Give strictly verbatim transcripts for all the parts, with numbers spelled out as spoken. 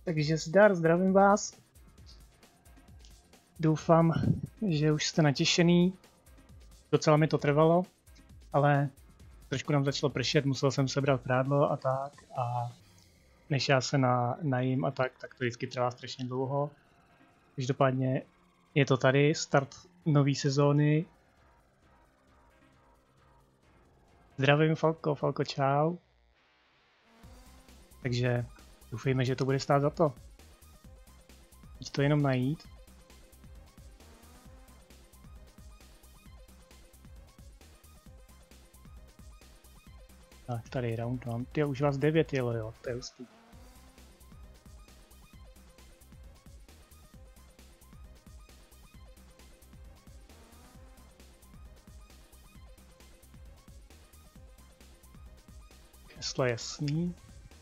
Takže zdar, zdravím vás. Doufám, že už jste natěšený. Docela mi to trvalo, ale trošku nám začalo pršet, musel jsem sebrat prádlo a tak. A než já se na, najím a tak, tak to vždycky trvá strašně dlouho. Každopádně je to tady, start nové sezóny. Zdravím Falko, Falko čau. Takže doufejme, že to bude stát za to. Teď to jenom najít. Tak tady round one. Ty už vás devět jelo, jo, to je hustý. Heslo jasný.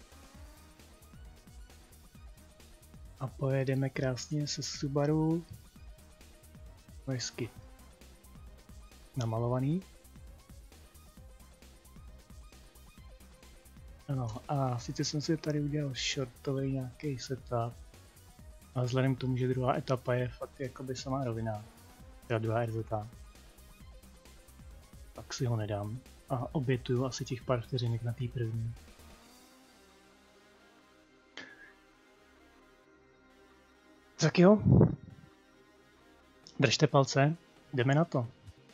A pojedeme krásně se Subaru. Hezky namalovaný. Ano, a sice jsem si tady udělal shortový nějaký setup, a vzhledem k tomu, že druhá etapa je fakt jakoby samá rovina, teda druhá R Z, tak si ho nedám a obětuju asi těch pár vteřinek na té první. Tak jo, držte palce, jdeme na to.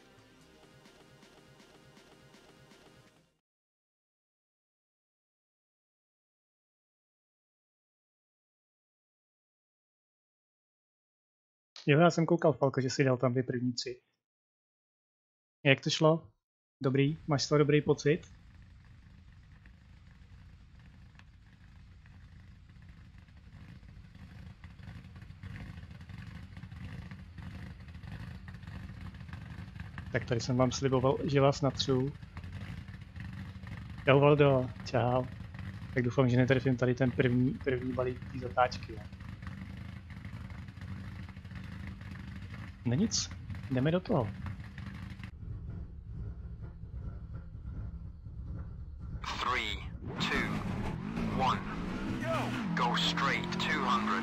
Jo, já jsem koukal, Falko, že si dal tam ty první tři. Jak to šlo? Dobrý? Máš z toho dobrý pocit? Tak tady jsem vám sliboval, že vás natřu. Čau Valdo, čau. Tak doufám, že netrefím tady ten první, první balík té zatáčky. Ne? No nic, jdeme do toho. Three, two, one, go straight two hundred.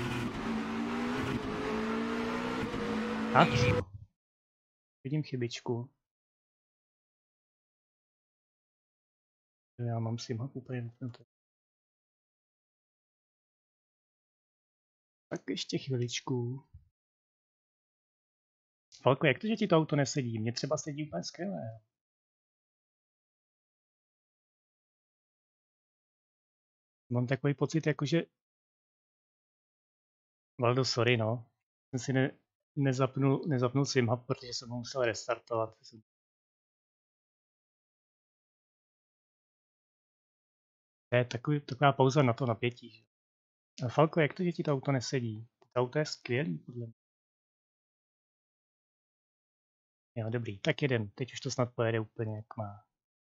Tak, vidím chybičku. Já mám si map úplně vypnutý. Tak ještě chviličku. Falko, jak to, že ti to auto nesedí? Mně třeba sedí úplně skvěle. Mám takový pocit, jakože... Valdo, sorry, no. Jsem si ne, nezapnul, nezapnul SimHub, protože jsem ho musel restartovat. To je takový, taková pauza na to napětí. A Falko, jak to, že ti to auto nesedí? To auto je skvělý, podle mě. Jo, dobrý, tak jedem. Teď už to snad pojede úplně jak má.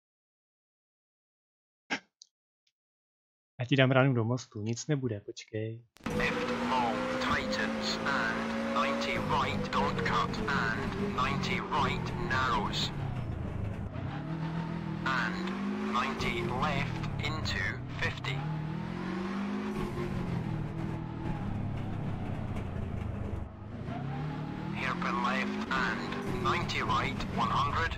Já ti dám ránu do mostu, nic nebude, počkej. Left long tightens and ninety right don't cut and ninety right narrows. And ninety left into fifty. Hairpin left and ninety right one hundred.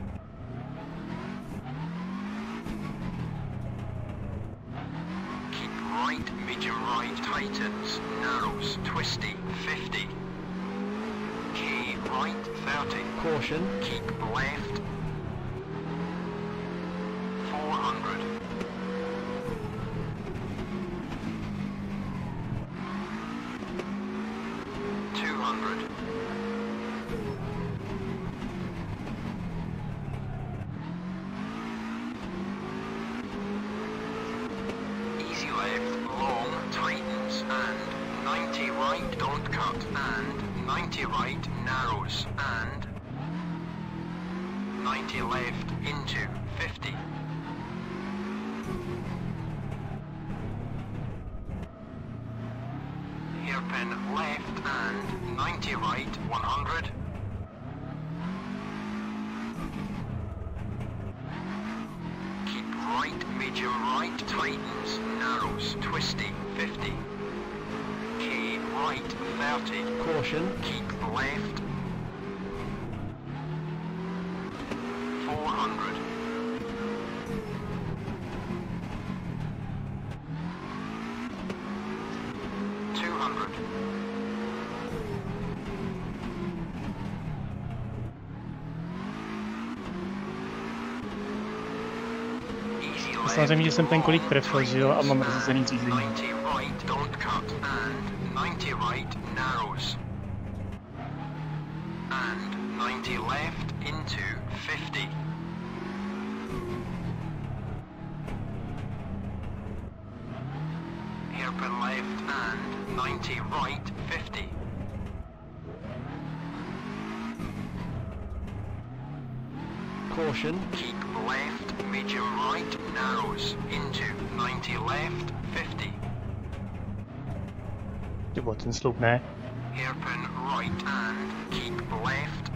Keep right, medium right, tightens, narrows, twisty, fifty. K right, thirty. Caution. Keep left, four hundred. two hundred. Easy left, long, tightens, and ninety right, don't cut, and ninety right, narrows, and ninety left into fifty. Hairpin left and ninety right, one hundred. Keep right, medium right, tightens, narrows, twisty, fifty. right thirty. Caution, keep left. four hundred. two hundred. Samozřejmě, že jsem ten kolík trefil, že jo, a mám rozhozený řízení. ninety right, don't cut, and ninety right narrows. And ninety left into fifty. Hairpin left and ninety right fifty. Caution, keep left, medium right, narrows, into ninety left, fifty. Tybo, ten sloup ne. Hairpin right and keep left.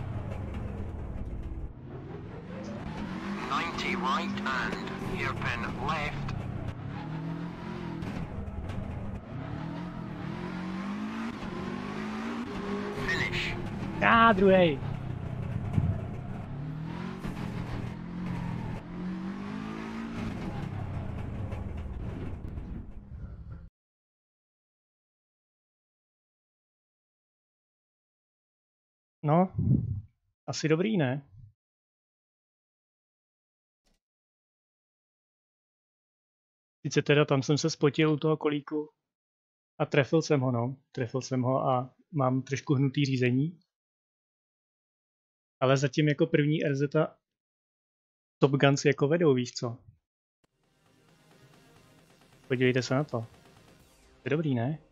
ninety right and hairpin left. Finish. Ah, druhej. No, asi dobrý, ne? Sice teda tam jsem se spotil u toho kolíku a trefil jsem ho, no. Trefil jsem ho a mám trošku hnutý řízení. Ale zatím jako první R Z Top Guns jako vedou, víš co? Podívejte se na to. To je dobrý, ne?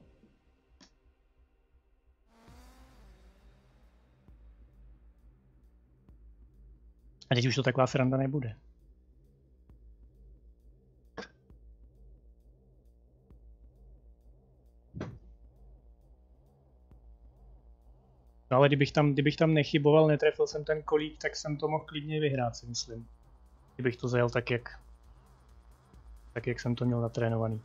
A teď už to taková sranda nebude. No ale kdybych tam, kdybych tam nechyboval, netrefil jsem ten kolík, tak jsem to mohl klidně vyhrát, si myslím. Kdybych to zajel tak, jak, tak, jak jsem to měl natrénovaný.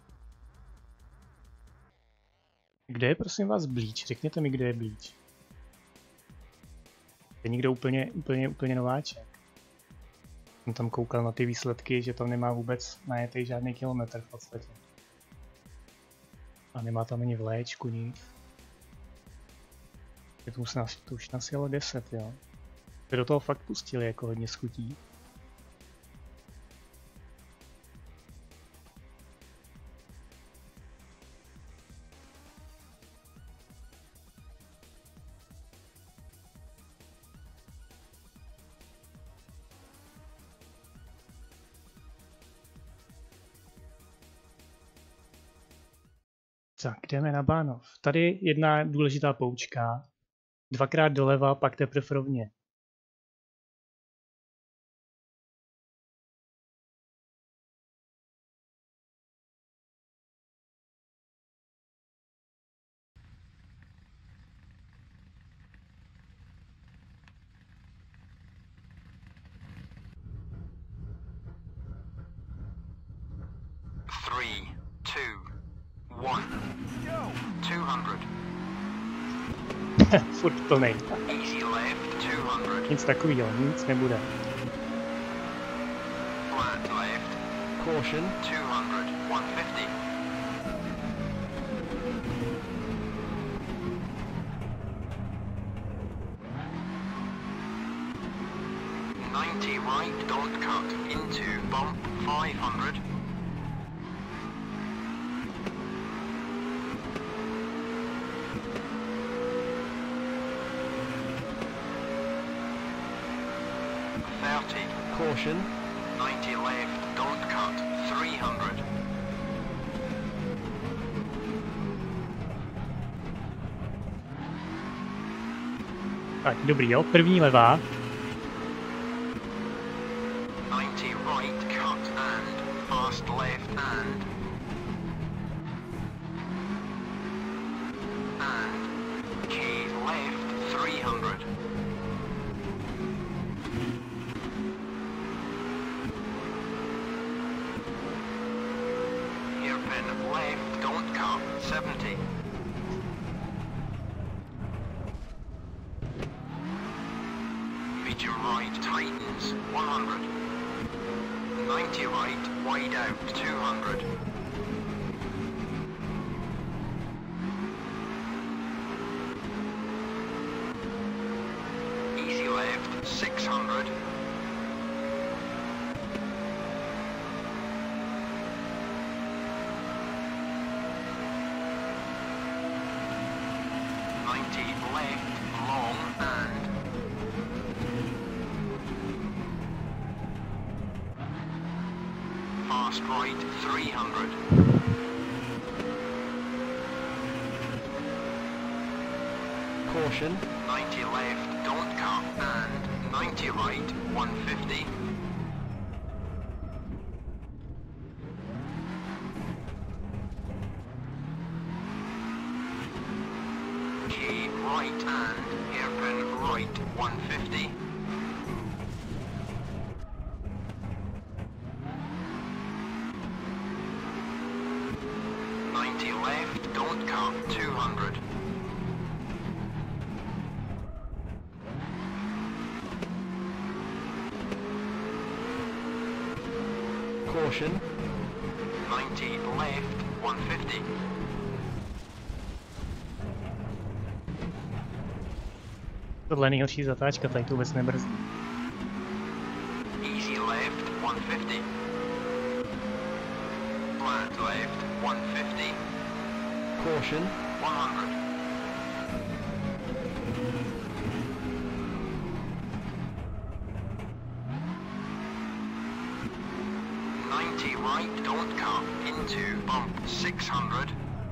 Kde je prosím vás Bleach? Řekněte mi, kde je Bleach. Je někdo úplně, úplně, úplně nováček. Jsem tam koukal na ty výsledky, že tam nemá vůbec najetej žádný kilometr v podstatě. A nemá tam ani vléčku, nic. To už, nás, to už nás jelo deset, jo. Ty do toho fakt pustili jako hodně schutí. Tak, jdeme na Bánov. Tady jedna důležitá poučka. Dvakrát doleva, pak teprve rovně. Three, two, one, two hundred. Furt plnej. Easy left, two hundred. Nic takovýho, nic nebude. Flat left. Caution, two hundred, one fifty. ninety right, don't cut, into bump, five hundred. thirty. Caution. ninety left, don't cut, three hundred. Tak, dobrý, jo, první levá. ninety right, cut and, fast left and. And, K left, three hundred. Left, don't cut, seventy. Medium right tightens one hundred. ninety right wide out two hundred. Easy left six hundred. ninety left long and fast right three hundred. Caution, ninety left, don't cut, and ninety right, one fifty. K right and hairpin right, one fifty. ninety left, don't cut, two hundred. Caution, ninety left, one fifty. Tohle je nejhorší zatáčka, tady to vůbec nebrzdí. Easy left, one fifty. Flat left, one fifty. Caution, one hundred. ninety right, don't cut, into bump six hundred.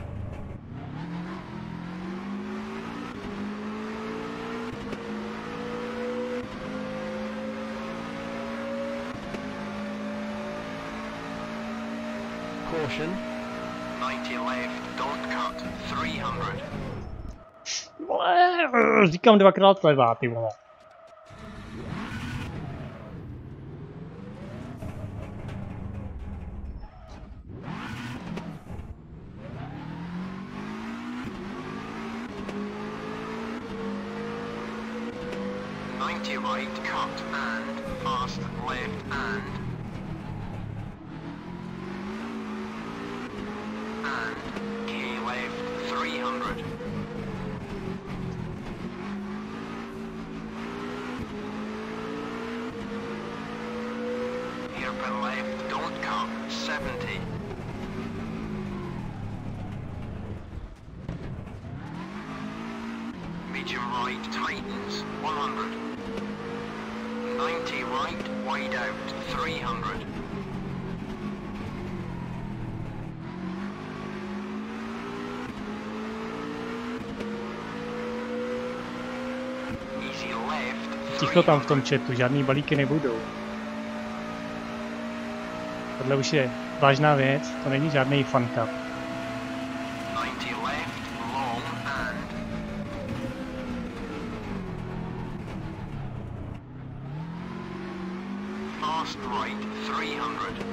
Caution, ninety left, don't cut, three hundred. Vole, říkám dvakrát levá, ty vole. ninety right, cut, and fast left, and and K left, three hundred. Hairpin left, don't cut, seventy. Medium right, tightens, one hundred. ninety right, wide out, three hundred. Easy left, Ticho tam v tom chatu, žádný balíky nebudou. Tohle už je vážná věc, to není žádný fun cup. ninety left, long and fast right, three hundred.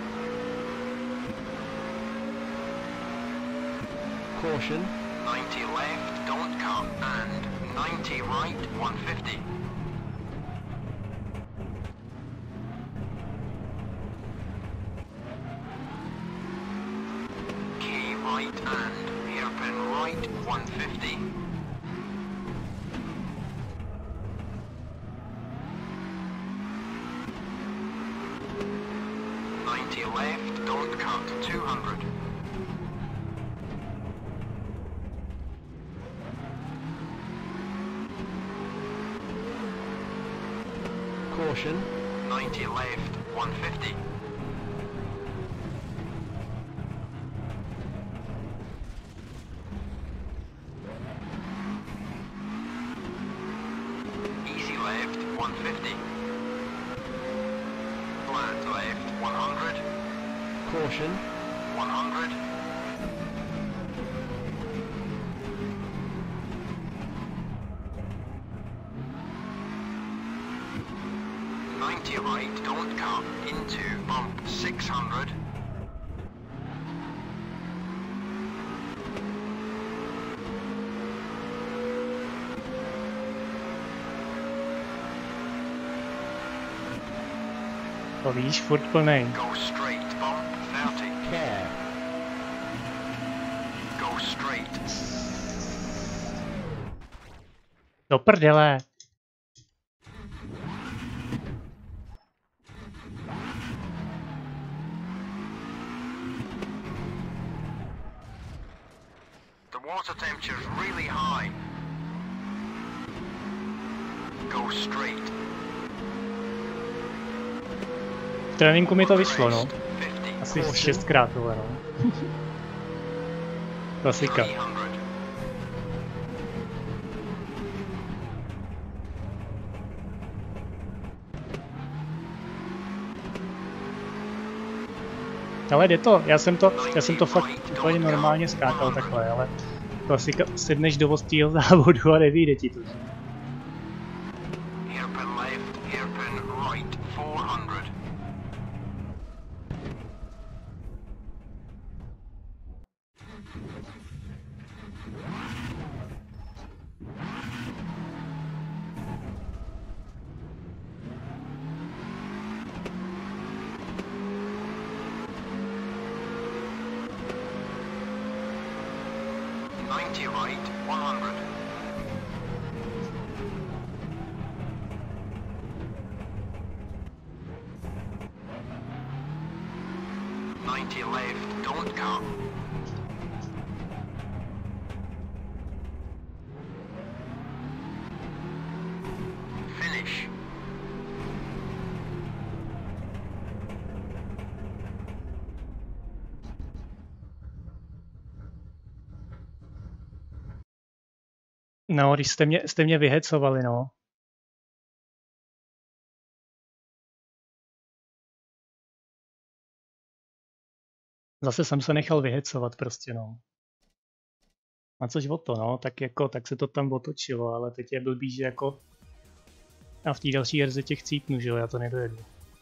Caution, ninety left, don't cut, and ninety right, one fifty. K right and hairpin right, one fifty. ninety left, don't cut, two hundred. Caution, ninety left, one fifty. Easy left, one fifty. Flat left, one hundred. Caution, one hundred. ninety right, don't cut, into bump six hundred. To víš, furt plnej. Go straight, bump thirty. Care. Go straight. Do prdele. The water temperature is really high. Go straight. V tréninku mi to vyšlo, no. Asi šestkrát tohle, no. Klasika. Ale jde to, já jsem to, já jsem to fakt úplně normálně skákal takhle, ale klasika, sedneš do ostřího závodu a nevyjde ti to. ninety right, one hundred. ninety left, don't cut. Finish. No, když jste mě, jste mě vyhecovali, no. Zase jsem se nechal vyhecovat prostě, no. A což o to, no, tak jako, tak se to tam otočilo, ale teď je blbý, že jako... A v té další verzi těch cípnu, že jo, já to nedojedu.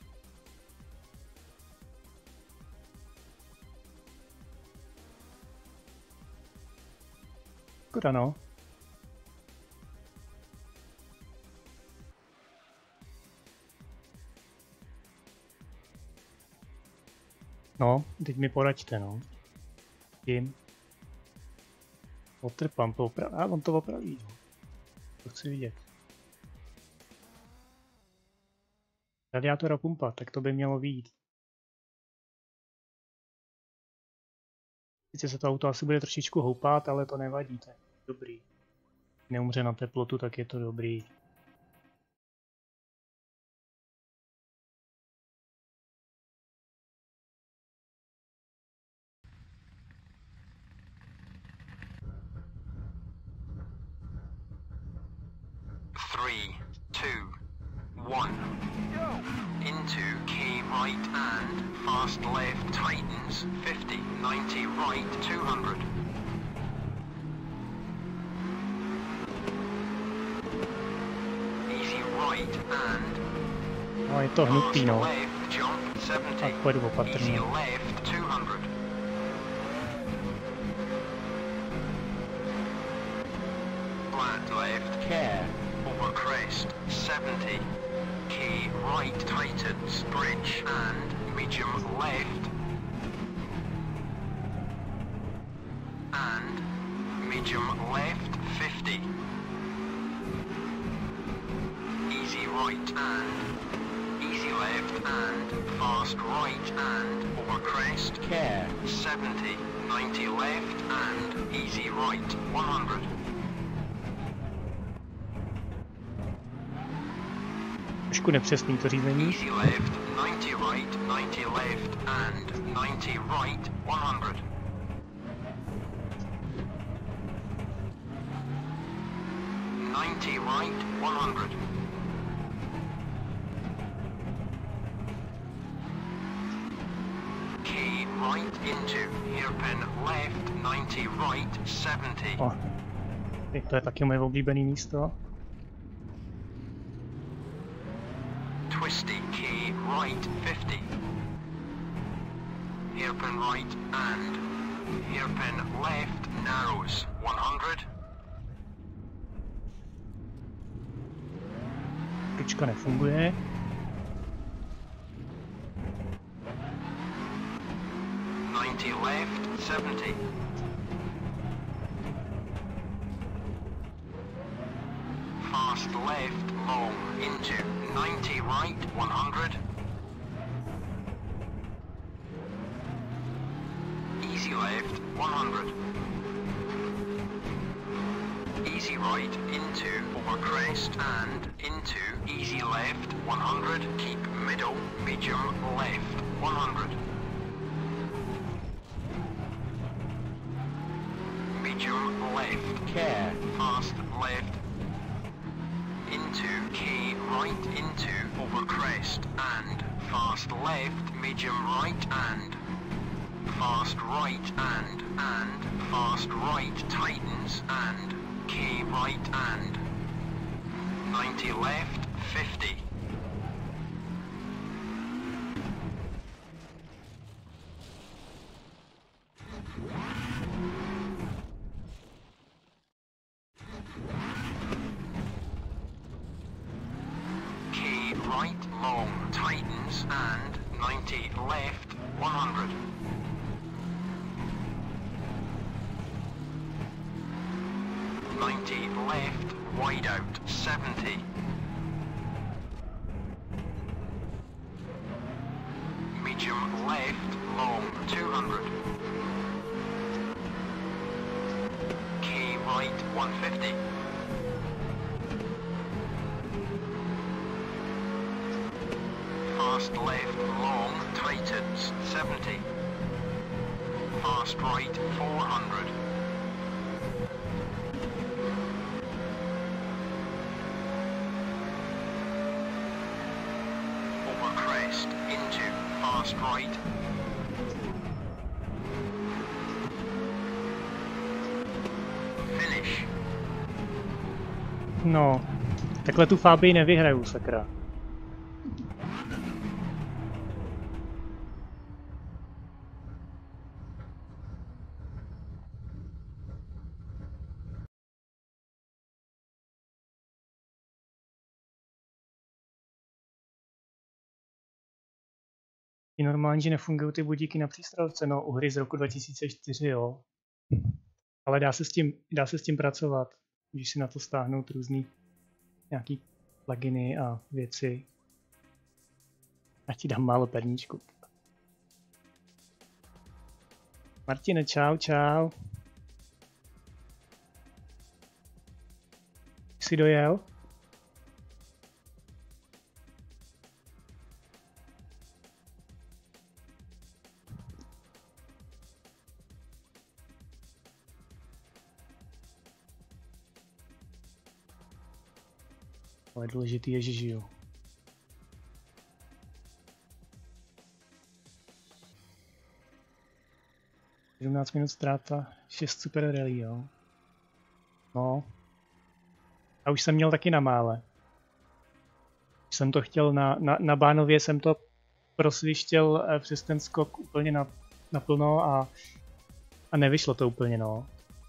Škoda, no. No, teď mi poraďte, no. Tím. Otrpám to opraví. A on to opraví, no. To chci vidět. Radiátor a pumpa, tak to by mělo vyjít. Sice se to auto asi bude trošičku houpat, ale to nevadí, to je dobrý. Neumře na teplotu, tak je to dobrý. Three, two, one. Into key right and fast left tightens fifty, ninety right, two hundred. Easy right and No, je to hnutý, no. left jump seventy. Tak pojedu opatrně. Easy left two hundred. Flat left care. Over crest seventy. Key right tightens bridge and medium left and medium left fifty. Easy right and easy left and fast right and over crest care seventy. ninety left and easy right one hundred. Trošku nepřesný to řízení. Easy left, ninety right, ninety left and ninety right, one hundred. ninety right, one hundred. Key right into hairpin left, ninety right, seventy. O, to je taky moje oblíbené místo. Twisty key right fifty. Hairpin right and hairpin left narrows one hundred. Ručka nefunguje. seventy. Fast left, long, into ninety right, one hundred. Easy left, one hundred. Easy right, into, over crest, and into, easy left, one hundred. Keep middle, medium left, one hundred. Medium left, care, fast left. Into, key right, into, over crest, and, fast left, medium right, and, fast right, and, and, fast right, tightens, and, key right, and, ninety left, fifty. Key right, long, tightens, and, ninety left, one hundred. ninety left, wide out, seventy. Medium left, long, two hundred. Key right, one fifty. Fast left, long, tightens, seventy. Fast right, four hundred. Over crest, into, fast right. Finish. No, takhle tu Fabii nevyhraju, sakra. Je normální, že nefungují ty budíky na přístrojovce, no, u hry z roku dva tisíce čtyři, jo. Ale dá se s tím, dá se s tím pracovat, když si na to stáhnout různý nějaký pluginy a věci. Já ti dám málo perníčku. Martine, čau, čau. Jsi dojel? Ale důležitý je, že žiju. sedmnáct minut ztráta, šest super rally, jo. No. A už jsem měl taky na mále. Už jsem to chtěl na, na, na Bánově, jsem to prosvištěl eh, přes ten skok úplně na, naplno a, a nevyšlo to úplně, no.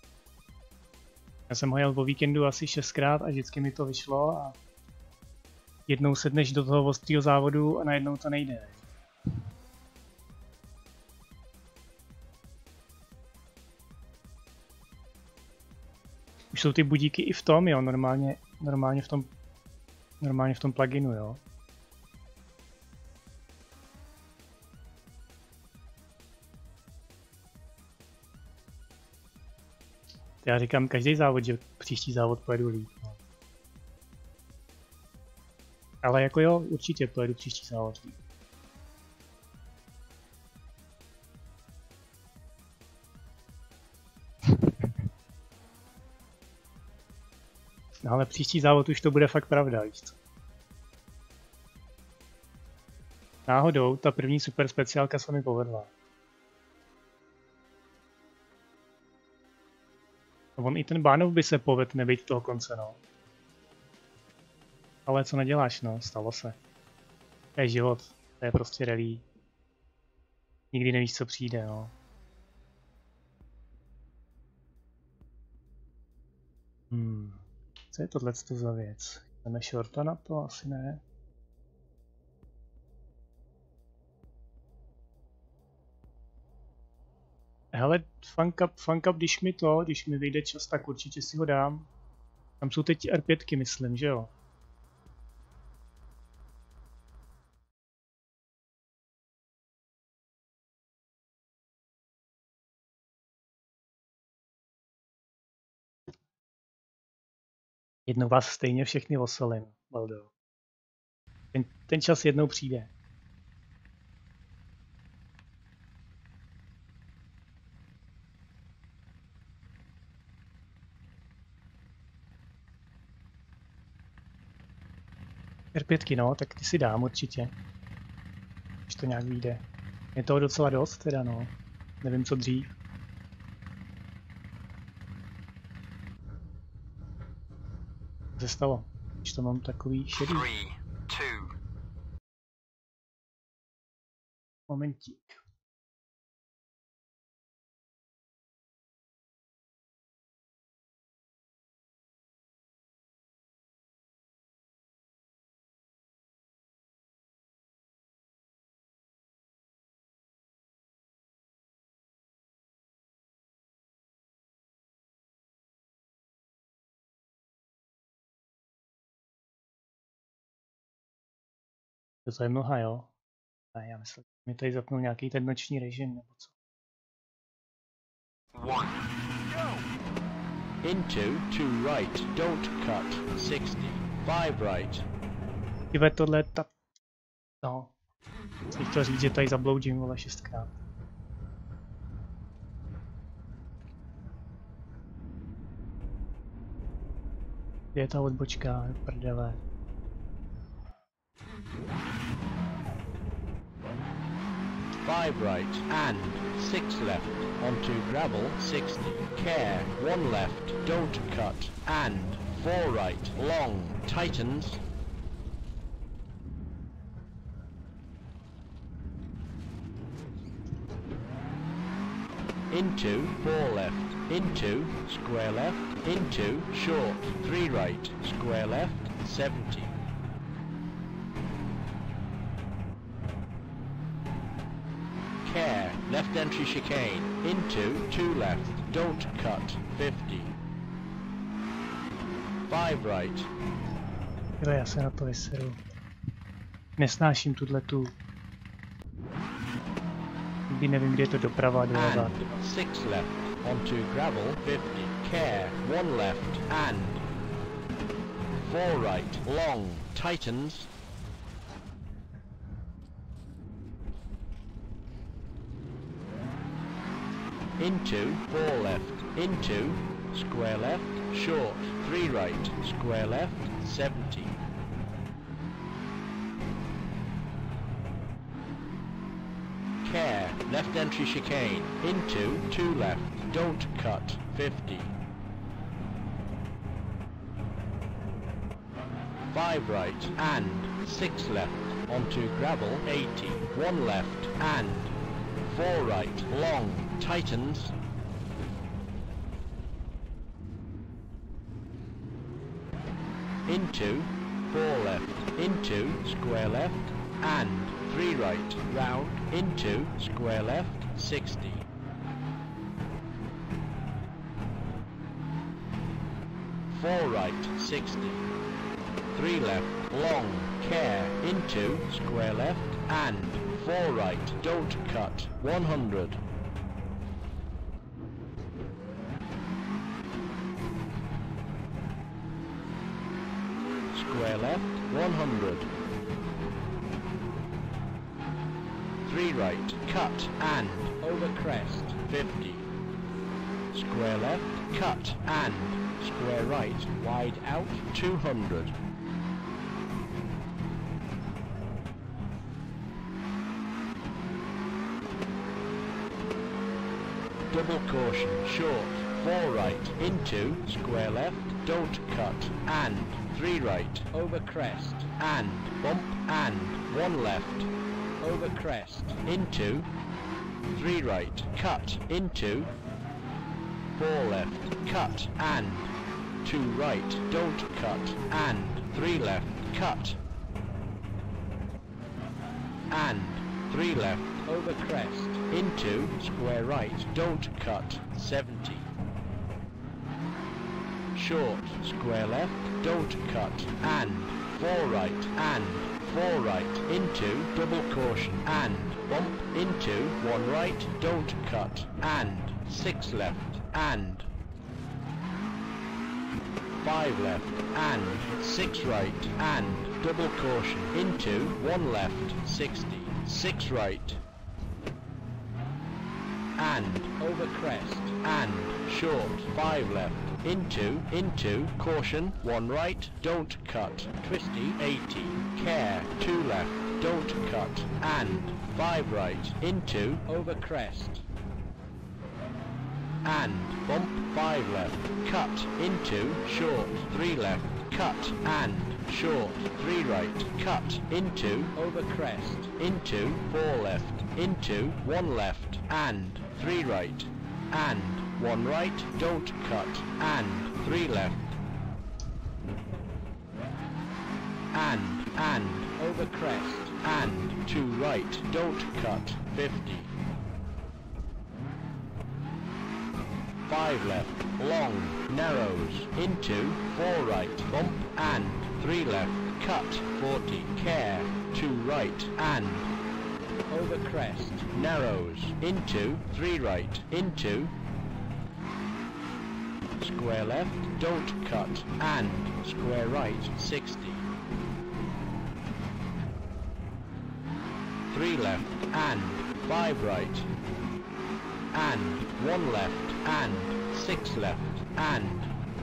Já jsem ho jel po víkendu asi šestkrát a vždycky mi to vyšlo a jednou sedneš do toho ostrého závodu a najednou to nejde. Už jsou ty budíky i v tom, jo, normálně, normálně v tom, normálně v tom pluginu, jo. Já říkám každý závod, že příští závod pojedu líp, no. Ale jako jo, určitě pojedu příští závod líp. No ale příští závod už to bude fakt pravda, víš co? Náhodou ta první super speciálka se mi povedla. A on i ten Bánov by se povedl nebejt toho konce, no. Ale co neděláš, no, stalo se. To je život, to je prostě rally. Nikdy nevíš, co přijde, no. Hmm. Co je tohleto za věc? Jdeme shorta na to? Asi ne. Hele, funk up, funk up, když mi to, když mi vyjde čas, tak určitě si ho dám. Tam jsou teď R pět, myslím, že jo? Jednou vás stejně všechny osolím, Baldo. Ten, ten čas jednou přijde. R pět, no, tak ty si dám určitě. Když to nějak vyjde. Je toho docela dost teda, no. Nevím, co dřív. Co se stalo? Když to mám takový šedý. Momentík. To je mnoha, jo? Ne, já myslím, že mi tady zapnul nějaký ten noční režim, nebo co? One. Go. Into, two right, don't cut, sixty, five right. Tyve, tohle ta... No. Chci to říct, že tady zabloudím, vole, šestkrát. Kde je ta odbočka, prdele. Five right and six left onto gravel sixty. Care, one left, don't cut, and four right, long, tightens. Into, four left, into, square left, into, short, three right, square left, seventy. Care, left entry chicane, into, two left, don't cut, fifty. Five right. Jo, já se na to vyseru. Nesnáším tuto. Nikdy nevím, kde je to doprava a doleva. Six left, onto gravel, fifty. Care, one left, and four right, long, tightens. Into, four left, into, square left, short, three right, square left, seventy. Care, left entry chicane, into, two left, don't cut, fifty. Five right, and six left, onto gravel, eighty. One left, and four right, long, tightens. Into, four left, into, square left, and three right, round, into, square left, sixty. Four right, sixty. Three left, long, care, into, square left, and four right, don't cut, one hundred. Square left, one hundred. Three right, cut, and over crest, fifty. Square left, cut, and square right, wide out, two hundred. Double caution, short, four right, into, square left, don't cut, and three right, over crest, and bump, and one left, over crest, into, three right, cut, into, four left, cut, and two right, don't cut, and three left, cut, and three left, over crest, into, square right, don't cut, seventy. Short, square left, don't cut, and, four right, and, four right, into, double caution, and, bump, into, one right, don't cut, and, six left, and, five left, and, six right, and, double caution, into, one left, sixty, six right, and, over crest, and, short, five left, into, into, caution, one right, don't cut, twisty, eighty, care, two left, don't cut, and, five right, into, over crest, and, bump, five left, cut, into, short, three left, cut, and, short, three right, cut, into, over crest, into, four left, into, one left, and, three right, and, one right, don't cut, and, three left, and, and, over crest, and, two right, don't cut, fifty, five left, long, narrows, into, four right, bump, and, three left, cut, forty, care, two right, and, over crest, narrows, into, three right, into, square left, don't cut, and, square right, sixty, three left, and, five right, and, one left, and, six left, and,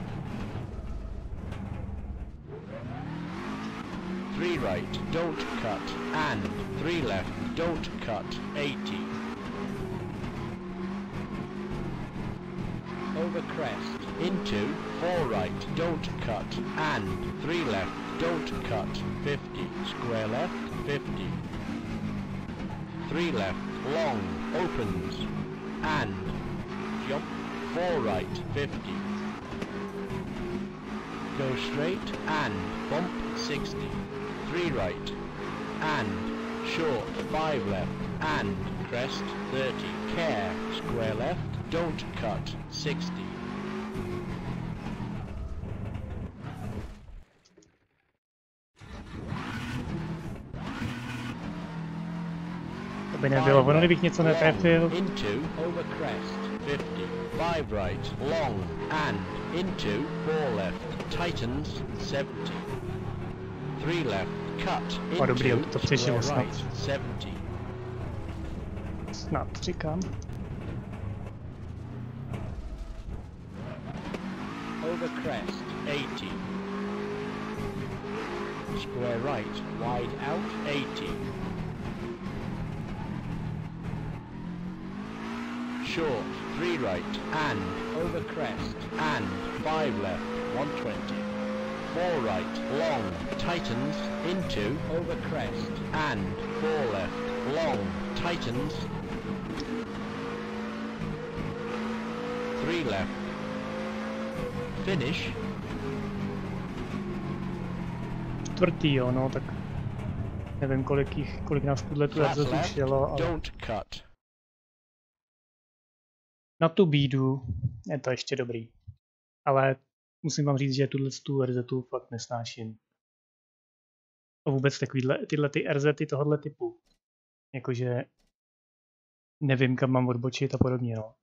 three right, don't cut, and, three left, don't cut, eighty, over crest, into, four right, don't cut, and, three left, don't cut, fifty, square left, fifty, three left, long, opens, and, jump, four right, fifty, go straight, and, bump, sixty, three right, and, short, five left, and, crest, thirty, care, square left, don't cut, sixty. To by nebylo, ono kdybych něco netrefil. Into, over crest, fifty, five right, long, and, into, four left, tightens, seventy, three left, cut, O, dobrý, into, to přežilo square snad. right, seventy, Snad říkám. over crest, eighty, square right, wide out, eighty, short, three right, and, over crest, and, five left, one twenty, four right, long, tightens, into, over crest, and, four left, long, tightens, three left, finish, Čtvrtý, jo, no, tak nevím, kolik, jich, kolik nás tuhle tu flat R Z left, jelo, ale don't cut, na tu bídu je to ještě dobrý. Ale musím vám říct, že tuhle tu R Z fakt nesnáším. A vůbec takovýhle, tyhle ty R Z tohohle typu. Jakože nevím, kam mám odbočit a podobně, no.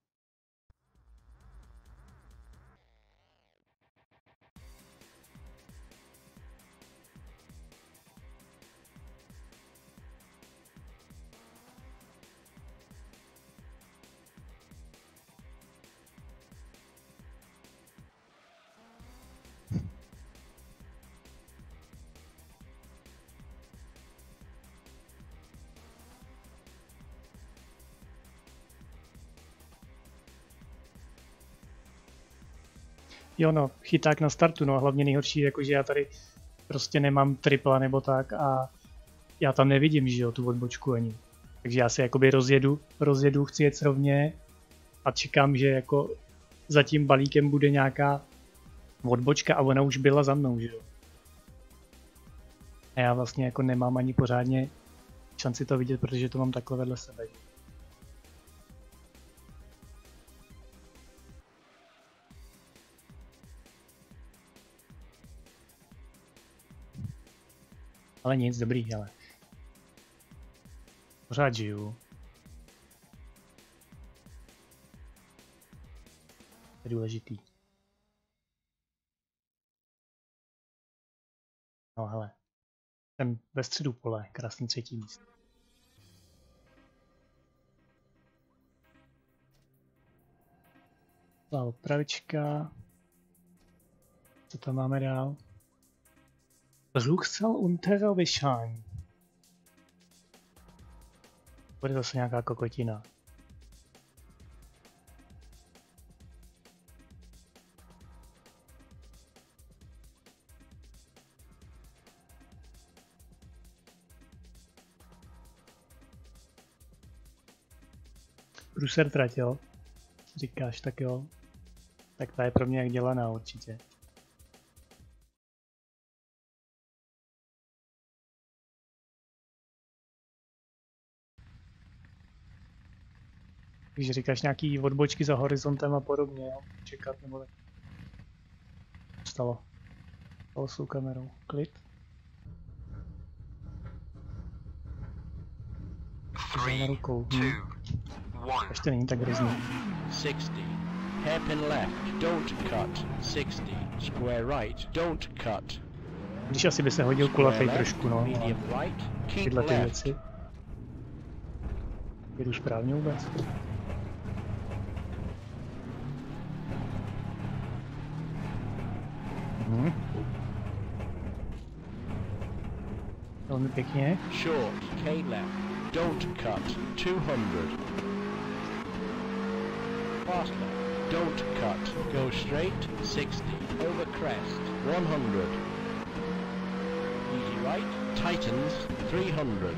Jo no, chyták na startu, no a hlavně nejhorší je jako, že já tady prostě nemám tripla nebo tak a já tam nevidím, že jo, tu odbočku ani. Takže já se jakoby rozjedu, rozjedu, chci jet rovně a čekám, že jako za tím balíkem bude nějaká odbočka a ona už byla za mnou, že jo. A já vlastně jako nemám ani pořádně šanci to vidět, protože to mám takhle vedle sebe. Ale nic, dobrý, ale pořád žiju. To je důležitý. No hele, jsem ve středu pole, krásný třetí místo. Ta opravička. Co tam máme dál? Bruchsal unter Wischheim. Bude zase nějaká kokotina. Bruser trať, jo? Říkáš, tak jo. Tak ta je pro mě jak dělaná určitě. Když říkáš nějaký odbočky za horizontem a podobně, jo? Čekat nebo tak. Stalo. Stalo s tou kamerou. Klid. Za rukou. Hm. Ještě není tak hrozný. sixty. Hairpin left, don't cut. sixty. Square right, don't cut. Když asi by se hodil kulatej trošku, no. Tyhle ty věci. Jedu správně vůbec. Mhm. Velmi pěkně. Short, K left. Don't cut, two hundred. Fast left, don't cut, go straight, sixty. Over crest, one hundred. Easy right, tightens, three hundred.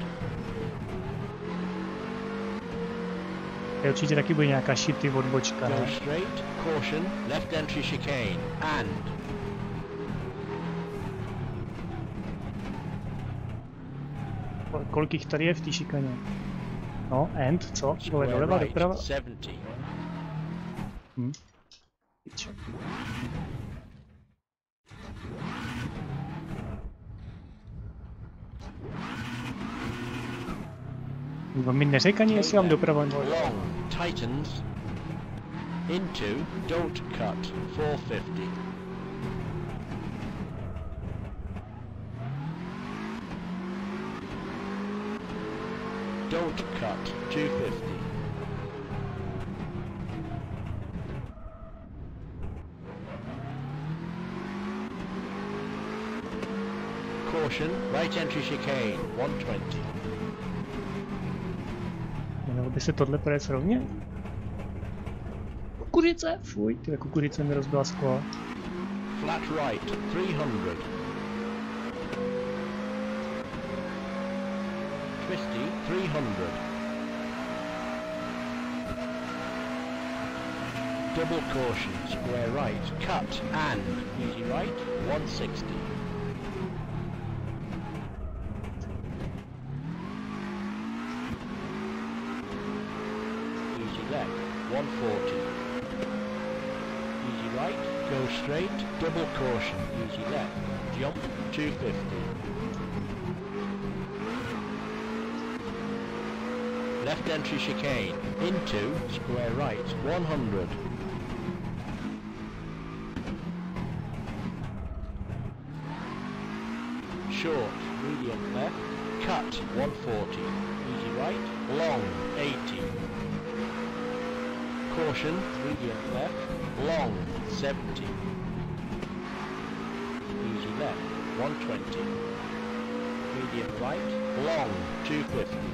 Je určitě taky bude nějaká shitty odbočka, Go ne? straight, caution, left entry chicane, and. Kolik jich tady je v té šikaně? No, and, co? Vole, doleva, doprava? seventy. Hm. Piče. On mi neřekl ani, jestli mám doprava nebo... Long, tightens. Into, don't cut, four fifty. Don't cut, two fifty. Caution, right entry chicane, one twenty. Mělo by se tohle projet rovně? Kukurice! Fuj, tyhle kukurice mi rozbila sklo. Flat right, three hundred. Twisty, three hundred. Double caution, square right, cut, and easy right, one sixty. Easy left, one forty. Easy right, go straight, double caution, easy left, jump, two fifty. Left entry chicane, into, square right, one hundred. Short, medium left, cut, one forty. Easy right, long, eighty. Caution, medium left, long, seventy. Easy left, one twenty. Medium right, long, two fifty.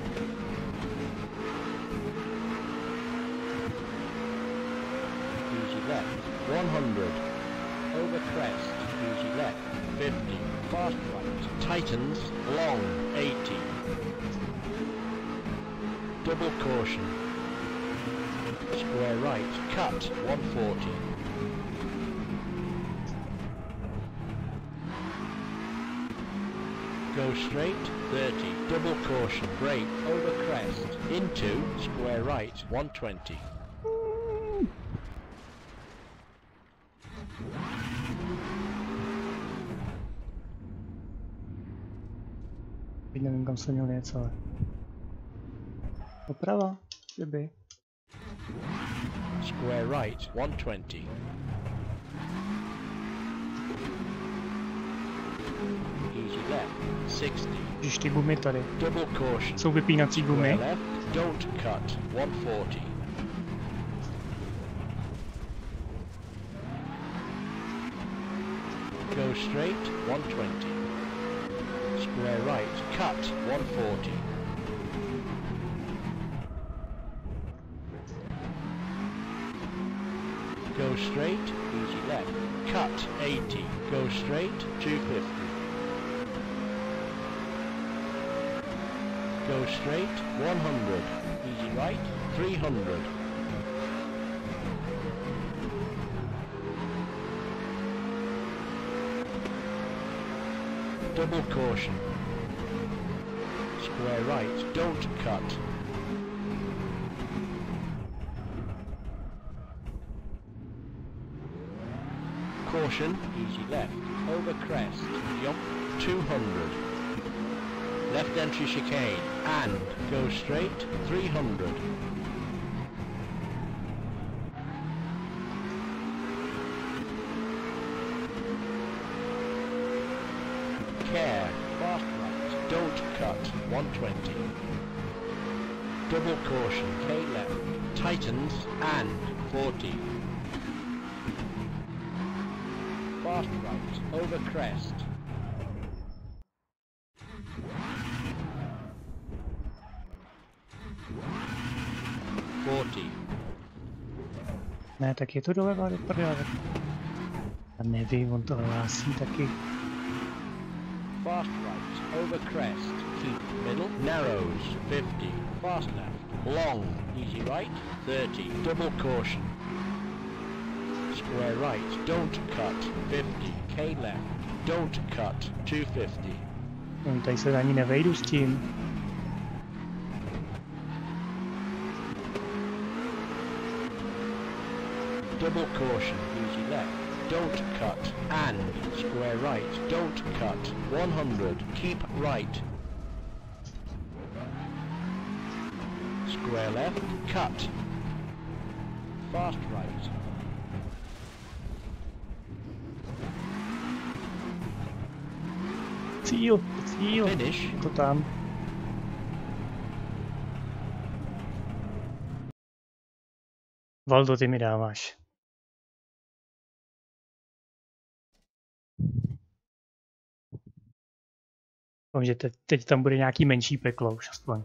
Easy left, one hundred. Over crest, easy left, fifty. Fast right, tightens, long, eighty. Double caution. Square right, cut, one forty. Go go straight, thirty, double caution, brake, over crest, into, square right, one twenty. Teď nevím, kam jsem měl jet, ale... Oprava, kdyby. Square right, one twenty. Easy left, sixty. Ježiš, ty gumy tady. Double caution. Jsou vypínací gumy. Square left, don't cut, one forty. Go straight, one twenty. Square right, cut, one forty. Go straight, easy left, cut, eighty. Go straight, two fifty. Go straight, one hundred. Easy right, three hundred. Double caution. Square right, don't cut. Caution, easy left, over crest, jump, two hundred. Left entry chicane, and go straight, three hundred. Care, fast right, don't cut, one twenty. Double caution, K left, tightens, and forty. Fast right, over crest. forty. Ne, tak je to doleva do prdele. A nevím, on to hlásí taky. Fast right, over crest, keep middle, narrows, fifty, fast left, long, easy right, thirty, double caution. Square right, don't cut, fifty, K left, don't cut, two fifty. No, tady se ani nevejdu s tím. Double caution, easy left, don't cut, and square right, don't cut, one hundred, keep right. Square left, cut. Fast right. Cíl, cíl. Finish. To tam. Valdo, ty mi dáváš. Doufám, že teď, teď tam bude nějaký menší peklo už aspoň.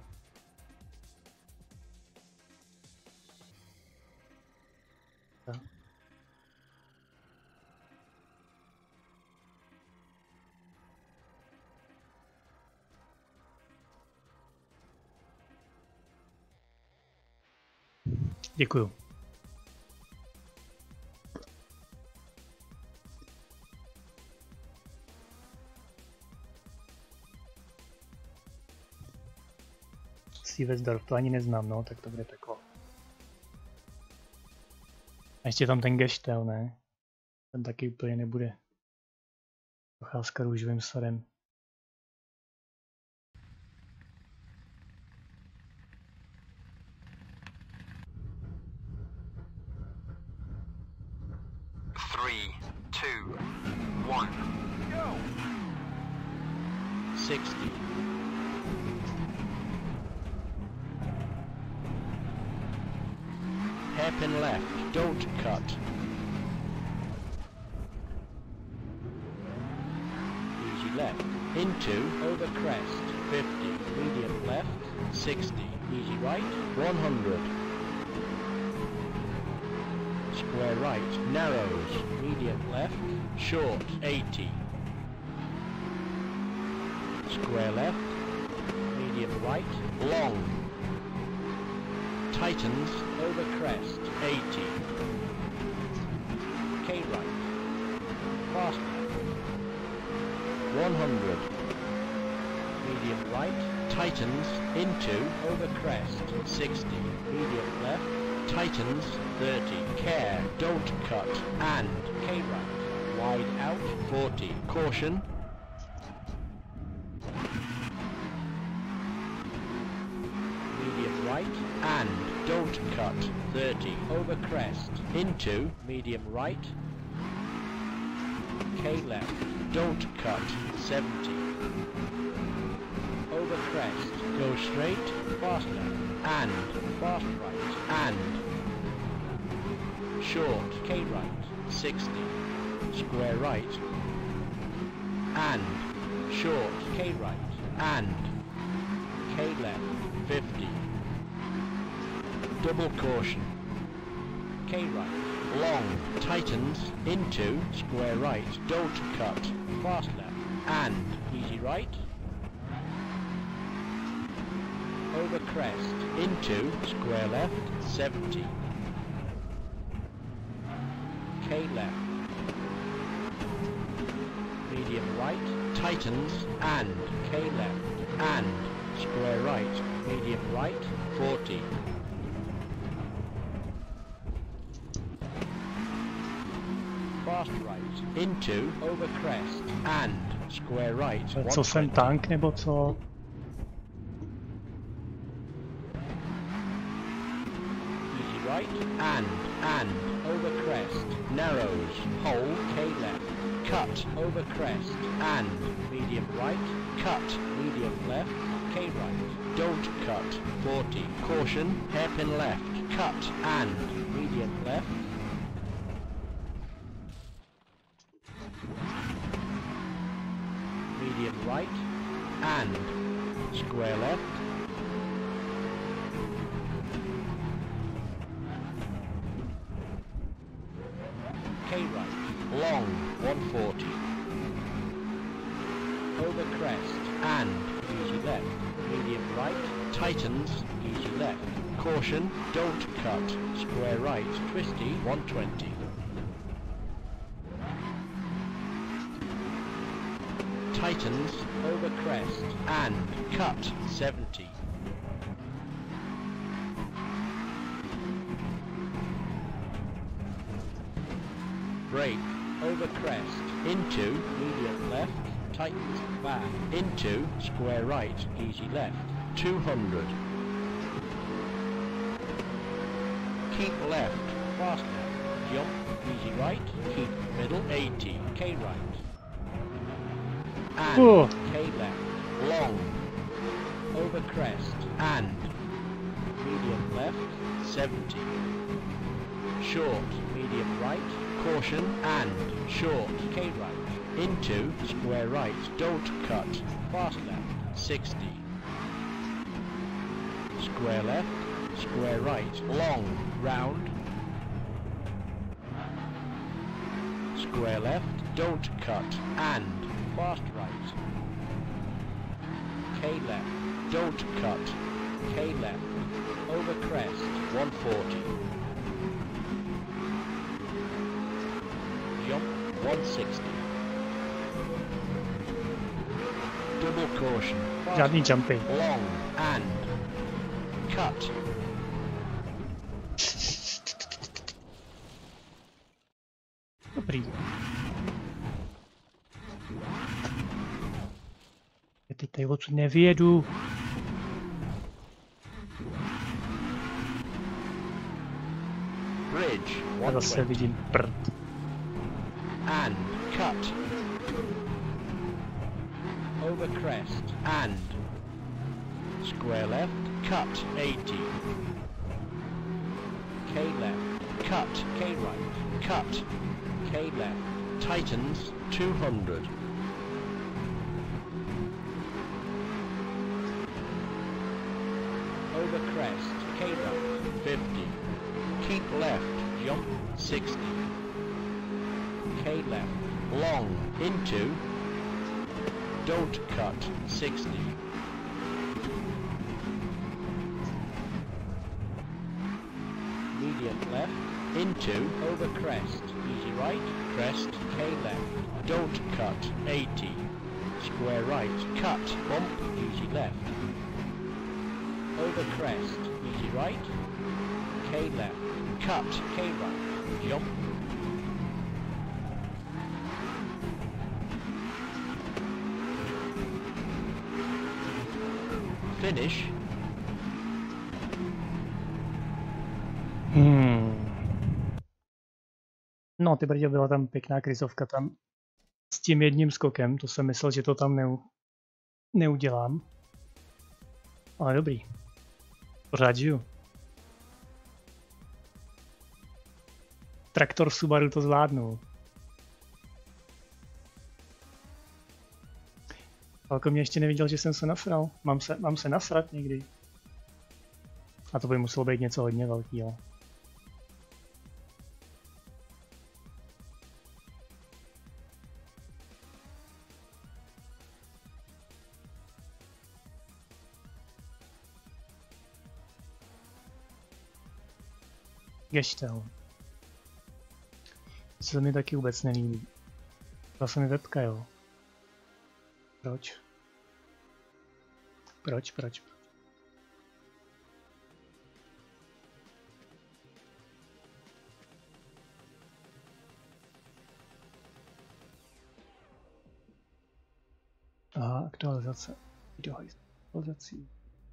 Tak. Děkuju. Sivesdorf, to ani neznám, no, tak to bude peklo. A ještě tam ten Geštel, ne? Ten taky úplně nebude. Procházka růžovým sadem. Three, two, one, go! sixty. Hairpin left, don't cut. Easy left, into, over crest, fifty. Medium left, sixty. Easy right, one hundred. Square right, narrows, medium left, short, eighty. Square left, medium right, long. Tightens, over crest, eighty. K right, fast left, one hundred. medium right, tightens, into, over crest, sixty, medium left, tightens, thirty, care, don't cut, and, K right, wide out, forty, caution, medium right, and, don't cut, thirty, over crest, into, medium right, K left, don't cut, seventy, over crest, go straight, fast left, and, fast right, and, short, K right, sixty, square right, and, short, K right, and, K left, fifty, double caution, K right, long, tightens, into, square right, don't cut, fast left, and, easy right, over crest, into, square left, seventy, K left, medium right, tightens, and, K left, and, square right, medium right, forty, fast right, into, over crest, and, square right, Co jsem tank nebo co? easy right, and, and, over crest, narrows, hold, K left, cut, over crest, and, medium right, cut, medium left, K right, don't cut, forty, caution, hairpin left, cut, and, medium left, medium right, and, square left, K right, long, one forty, over crest, and, easy left, medium right, tightens, easy left, caution, don't cut, square right, twisty, one twenty, tightens, over crest, and, cut, seventy, brake, over crest, into, medium left, tightens, back, into, square right, easy left, two hundred, keep left, fast left, jump, easy right, keep middle, eighty, K right, and, Ooh. K left, long, over crest, and, medium left, seventy, short, medium right, caution, and, short, K right, into, square right, don't cut, fast left, sixty, square left, square right, long, round, square left, don't cut, and, fast right, K left, don't cut, K left, over crest, one forty, jump, one sixty, double caution, fast Žádný jumpy. long, and, cut, Dobrý. Já teď tady odsud nevyjedu. bridge, Já one zase twenty, vidím prd. and, cut, over crest, and, square left, cut, eighty, K left, cut, K right, cut, K left, tightens, two hundred, over crest, K right, fifty, keep left, jump, sixty, K left, long, into, don't cut, sixty, medium left, into, over crest, easy right, crest, K left, don't cut, eighty, square right, cut, bump, easy left. Over crest, easy right, K left, cut, K right, jump. Finish. Hmm. No, ty brdě, byla tam pěkná krizovka tam s tím jedním skokem, to jsem myslel, že to tam neu, neudělám. Ale dobrý. Pořád žiju. Traktor Subaru to zvládnul. Falko mě ještě neviděl, že jsem se nasral. Mám se, mám se nasrat někdy. A to by muselo být něco hodně velkého. Geštel. To se mi taky vůbec nelíbí. To se mi webka, jo. Proč? Proč, proč? Aha, aktualizace. Dohaj s aktualizací.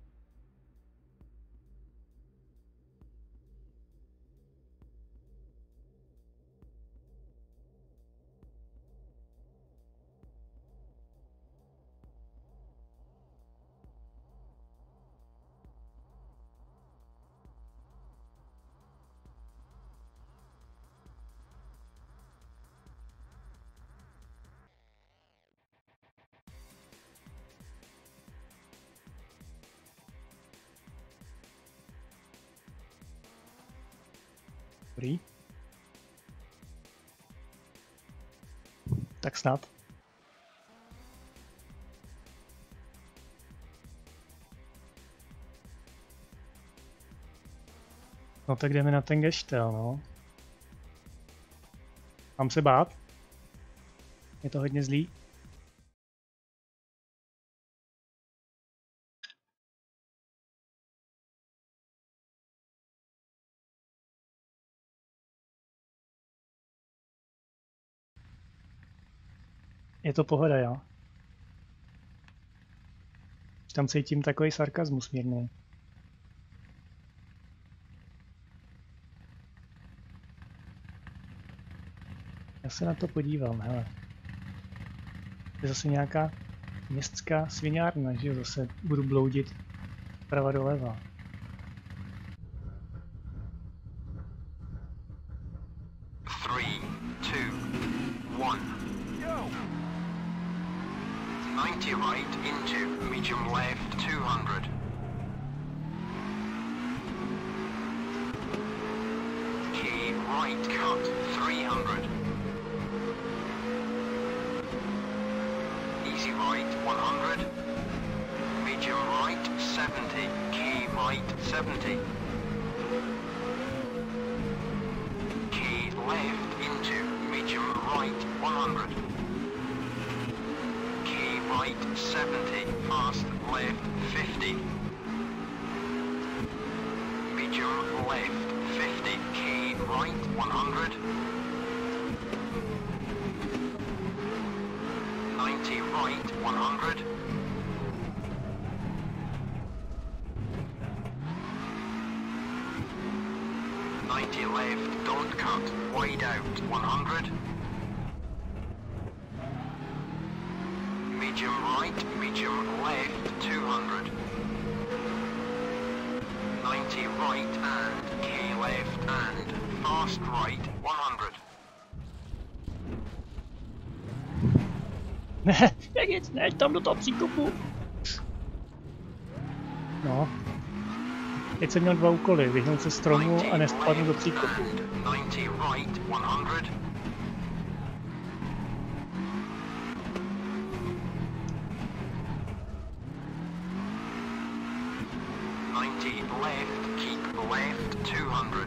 Dobrý. Tak snad. No tak jdeme na ten geštel, no. Mám se bát? Je to hodně zlý? Je to pohoda, jo? Tam cítím takový sarkazmus mírný. Já se na to podívám, hele. Je zase nějaká městská sviňárna, že jo? Zase budu bloudit prava doleva. Three, two, one. ninety right into medium left two hundred. Key right cut three hundred. Easy right one hundred. Medium right seventy. Key right seventy. Key left into medium right one hundred. Right seventy, fast left fifty. Medium left fifty, key right one hundred. ninety right one hundred. ninety left, don't cut, wide out one hundred. Medium right, medium left, two hundred. ninety right and key left and fast right, one hundred. Ne, jak nic, ne, tam do toho příkopu. No. Teď jsem měl dva úkoly, vyhnout se stromu a nespadnout do příkopu. ninety right, one hundred. ninety left, keep left, two hundred.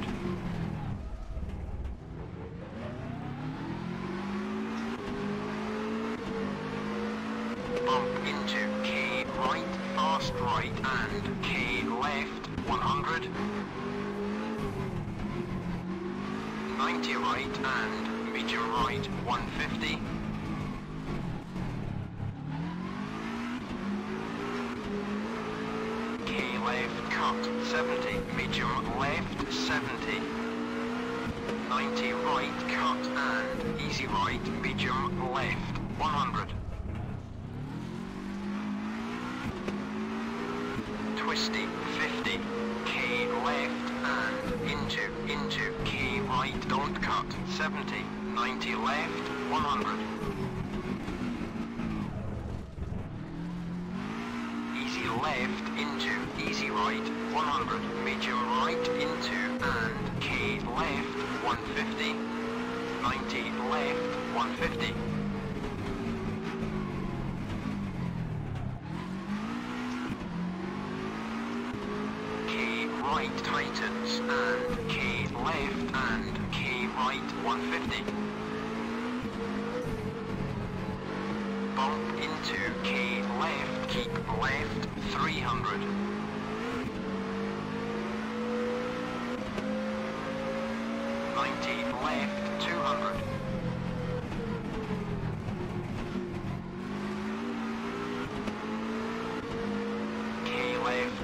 fast right and K left, one hundred. ninety right and medium right, one fifty. K left, cut, seventy, medium left, seventy. ninety right, cut and easy right, medium left, one hundred. Twisty, fifty, K left and into, into, K right, don't cut, seventy, ninety left, one hundred. Easy left, into, easy right, one hundred, medium right, into, and K left, one fifty, ninety left, one fifty. Right tightens and K left and K right, one fifty. Bump into K left, keep left, three hundred. ninety left, two hundred. K left.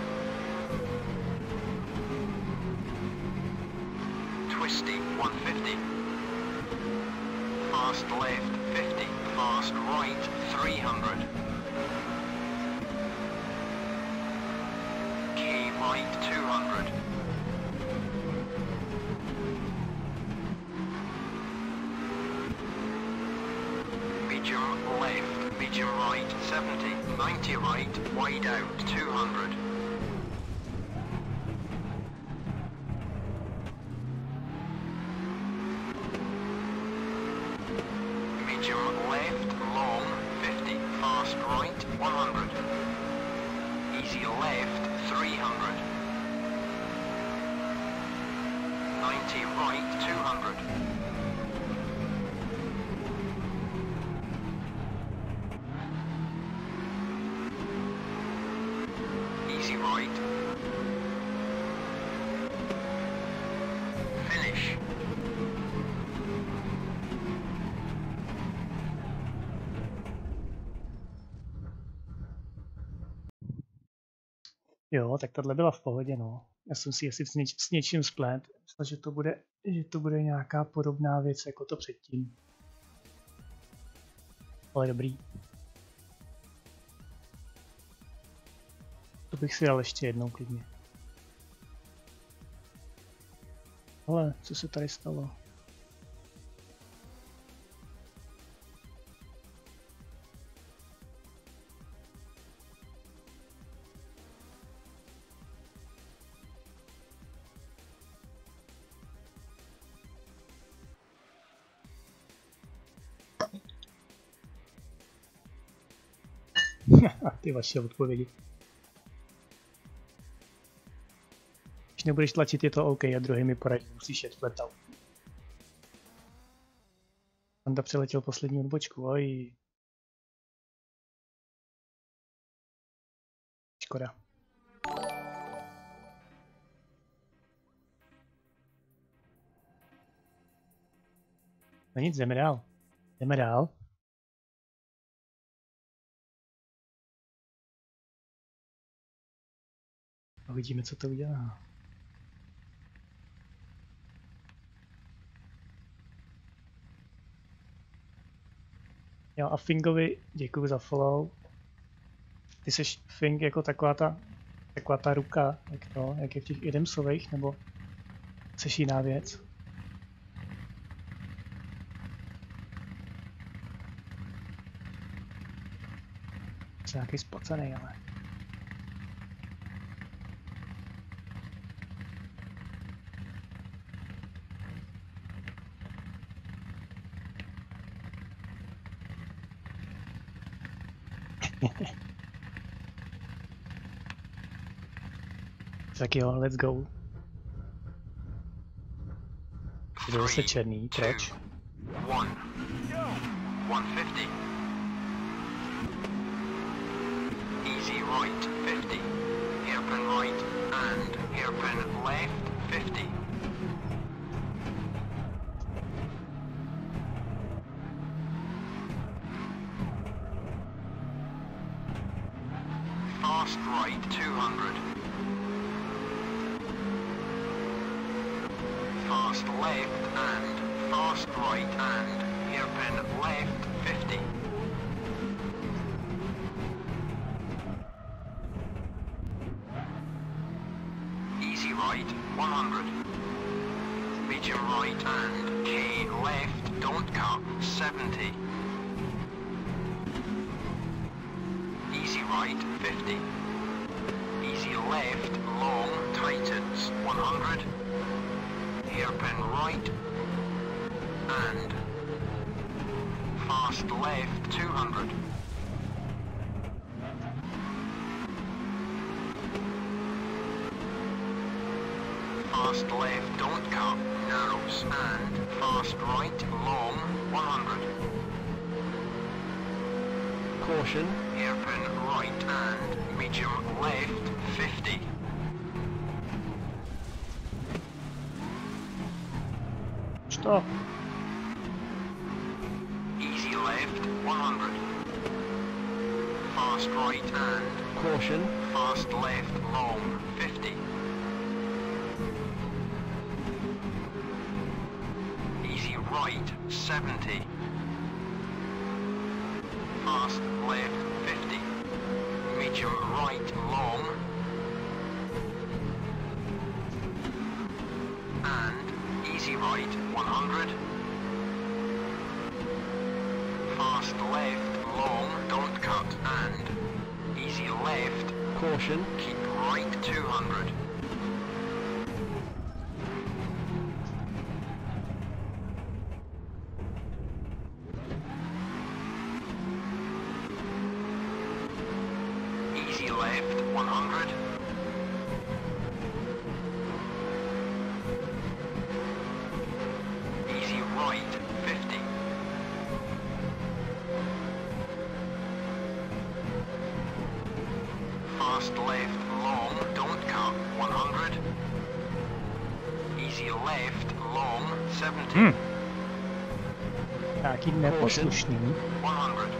Twisty, one fifty. Fast left, fifty. Fast right, three hundred. K right, two hundred. Medium left, medium right, seventy. ninety right, wide out, two hundred. Left, long, fifty, fast right, one hundred. Easy left, three hundred. ninety right, two hundred. Easy right. Finish. Jo, tak tohle byla v pohodě, no. Já jsem si asi s, něč, s něčím splet. Myslel, že to bude, že to bude nějaká podobná věc jako to předtím. Ale dobrý. To bych si dal ještě jednou klidně. Ale co se tady stalo? Ty vaše odpovědi. Když nebudeš tlačit, je to OK a druhý mi poradí, musíš jet flatout. Panda přeletěl poslední odbočku, oj. Škoda. No nic, jdeme dál. Jdeme dál. Uvidíme, co to udělá. Jo, a Fingovi děkuji za follow. Ty seš Fing jako taková ta, taková ta ruka, jak to, jak je v těch Idemsových, nebo seš jiná věc? Jsi nějaký spocený, ale. Tak jo, let's go. Jde se černý, proč? one fifty. Easy right, fast right two hundred. Fast left and fast right and hairpin left fifty. Easy right one hundred. Medium right and K left, don't cut, seventy. Easy right fifty. Easy left, long, tightens, one hundred. Hairpin right and fast left two hundred. Fast left, don't cut, narrows, and fast right, long, one hundred. Caution. Hairpin right and medium left, fifty. Stop. Easy left, one hundred. Fast right and Caution. fast left, long, fifty. Easy right, seventy. Fast left, fifty. Medium right, long. And easy right, one hundred. Fast left, long, don't cut. And easy left, Caution. keep right, two hundred. Easy left, one hundred. Easy right, fifty. Fast left, long, don't cut, one hundred. Easy left, long, seventy. Hmm. Taky neposlušný. one hundred.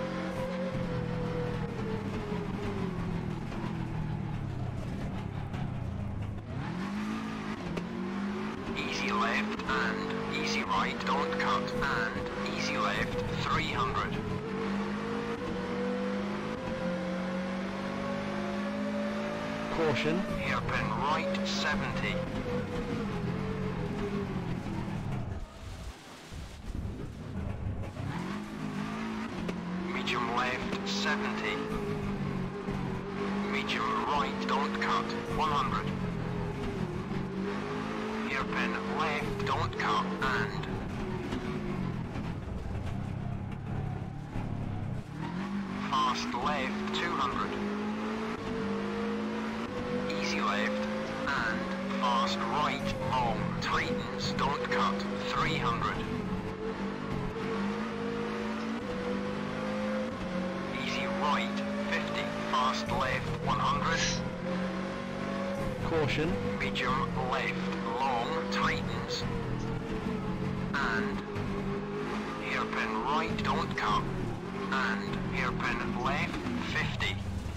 Easy left and easy right, don't cut, and easy left, three hundred. Caution. Hairpin right, seventy. Medium left, seventy. Medium right, don't cut, one hundred. Hairpin left, don't cut, and fast left, two hundred. Easy left, and fast right, long, tightens, don't cut, three hundred. Easy right, fifty, fast left, one hundred. Caution. Medium left, long, tightens, and hairpin right, don't cut, and hairpin left, fifty.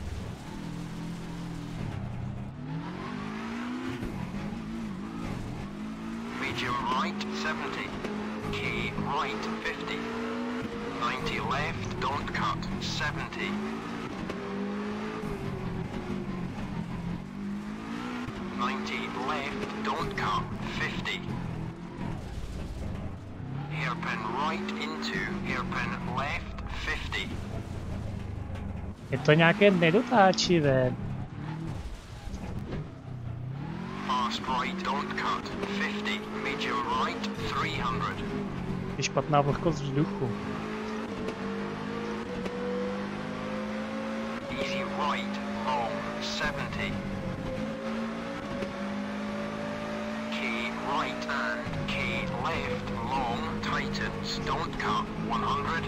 Medium right, seventy. Key right, fifty. ninety left, don't cut, seventy. ninety left, don't cut, fifty. Hairpin right into hairpin left, fifty. Je to nějaké nedotáčivé. Fast right, don't cut, fifty. Medium right, three hundred. Je špatná vlhkost vzduchu. Easy right, long, seventy. Key right and key left, long, tightens, don't cut, one hundred.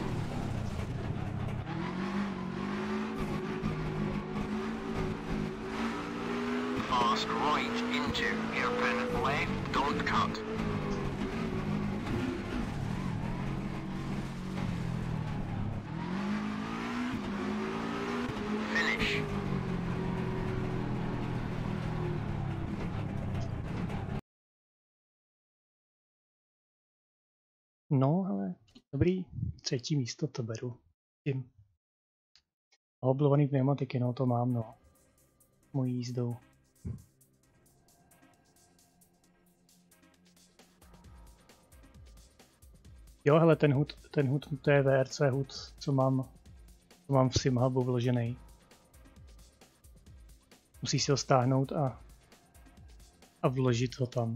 Fast right into hairpin left, don't cut. Finish. No, ale dobrý, třetí místo to beru. Tím. Oblovaný pneumatiky, no to mám, no. Mojí jízdou. Jo, hele, ten hud, ten hud, to je V R C hud, co mám, co mám v SimHubu vložený. Musíš si ho stáhnout a, a vložit ho tam.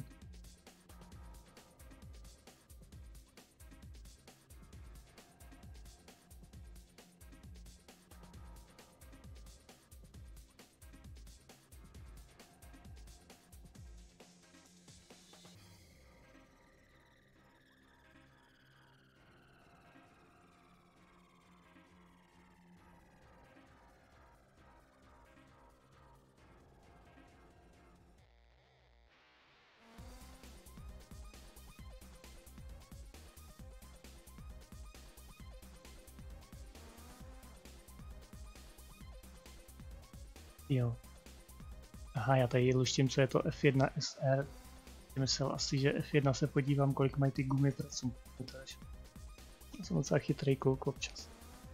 Jo. Aha, já tady luštím, co je to F jedna S R. Myslel asi, že F jedna se podívám, kolik mají ty gumy praců. Já jsem docela chytrý kluk občas.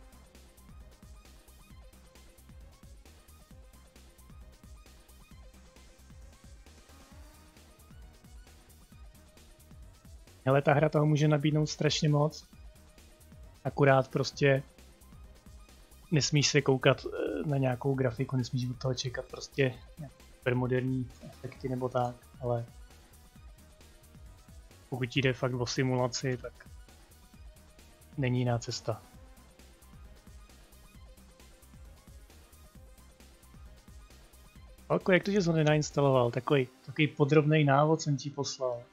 Hele, ta hra toho může nabídnout strašně moc. Akurát prostě nesmíš se koukat na nějakou grafiku, nesmíš od toho čekat prostě supermoderní efekty nebo tak, ale pokud ti jde fakt o simulaci, tak není jiná cesta. Alko, jak to, že jsi ho nenainstaloval? Takový, takový podrobný návod jsem ti poslal.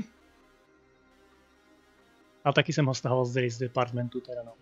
A taky jsem ho stahoval z Race Departmentu teda no.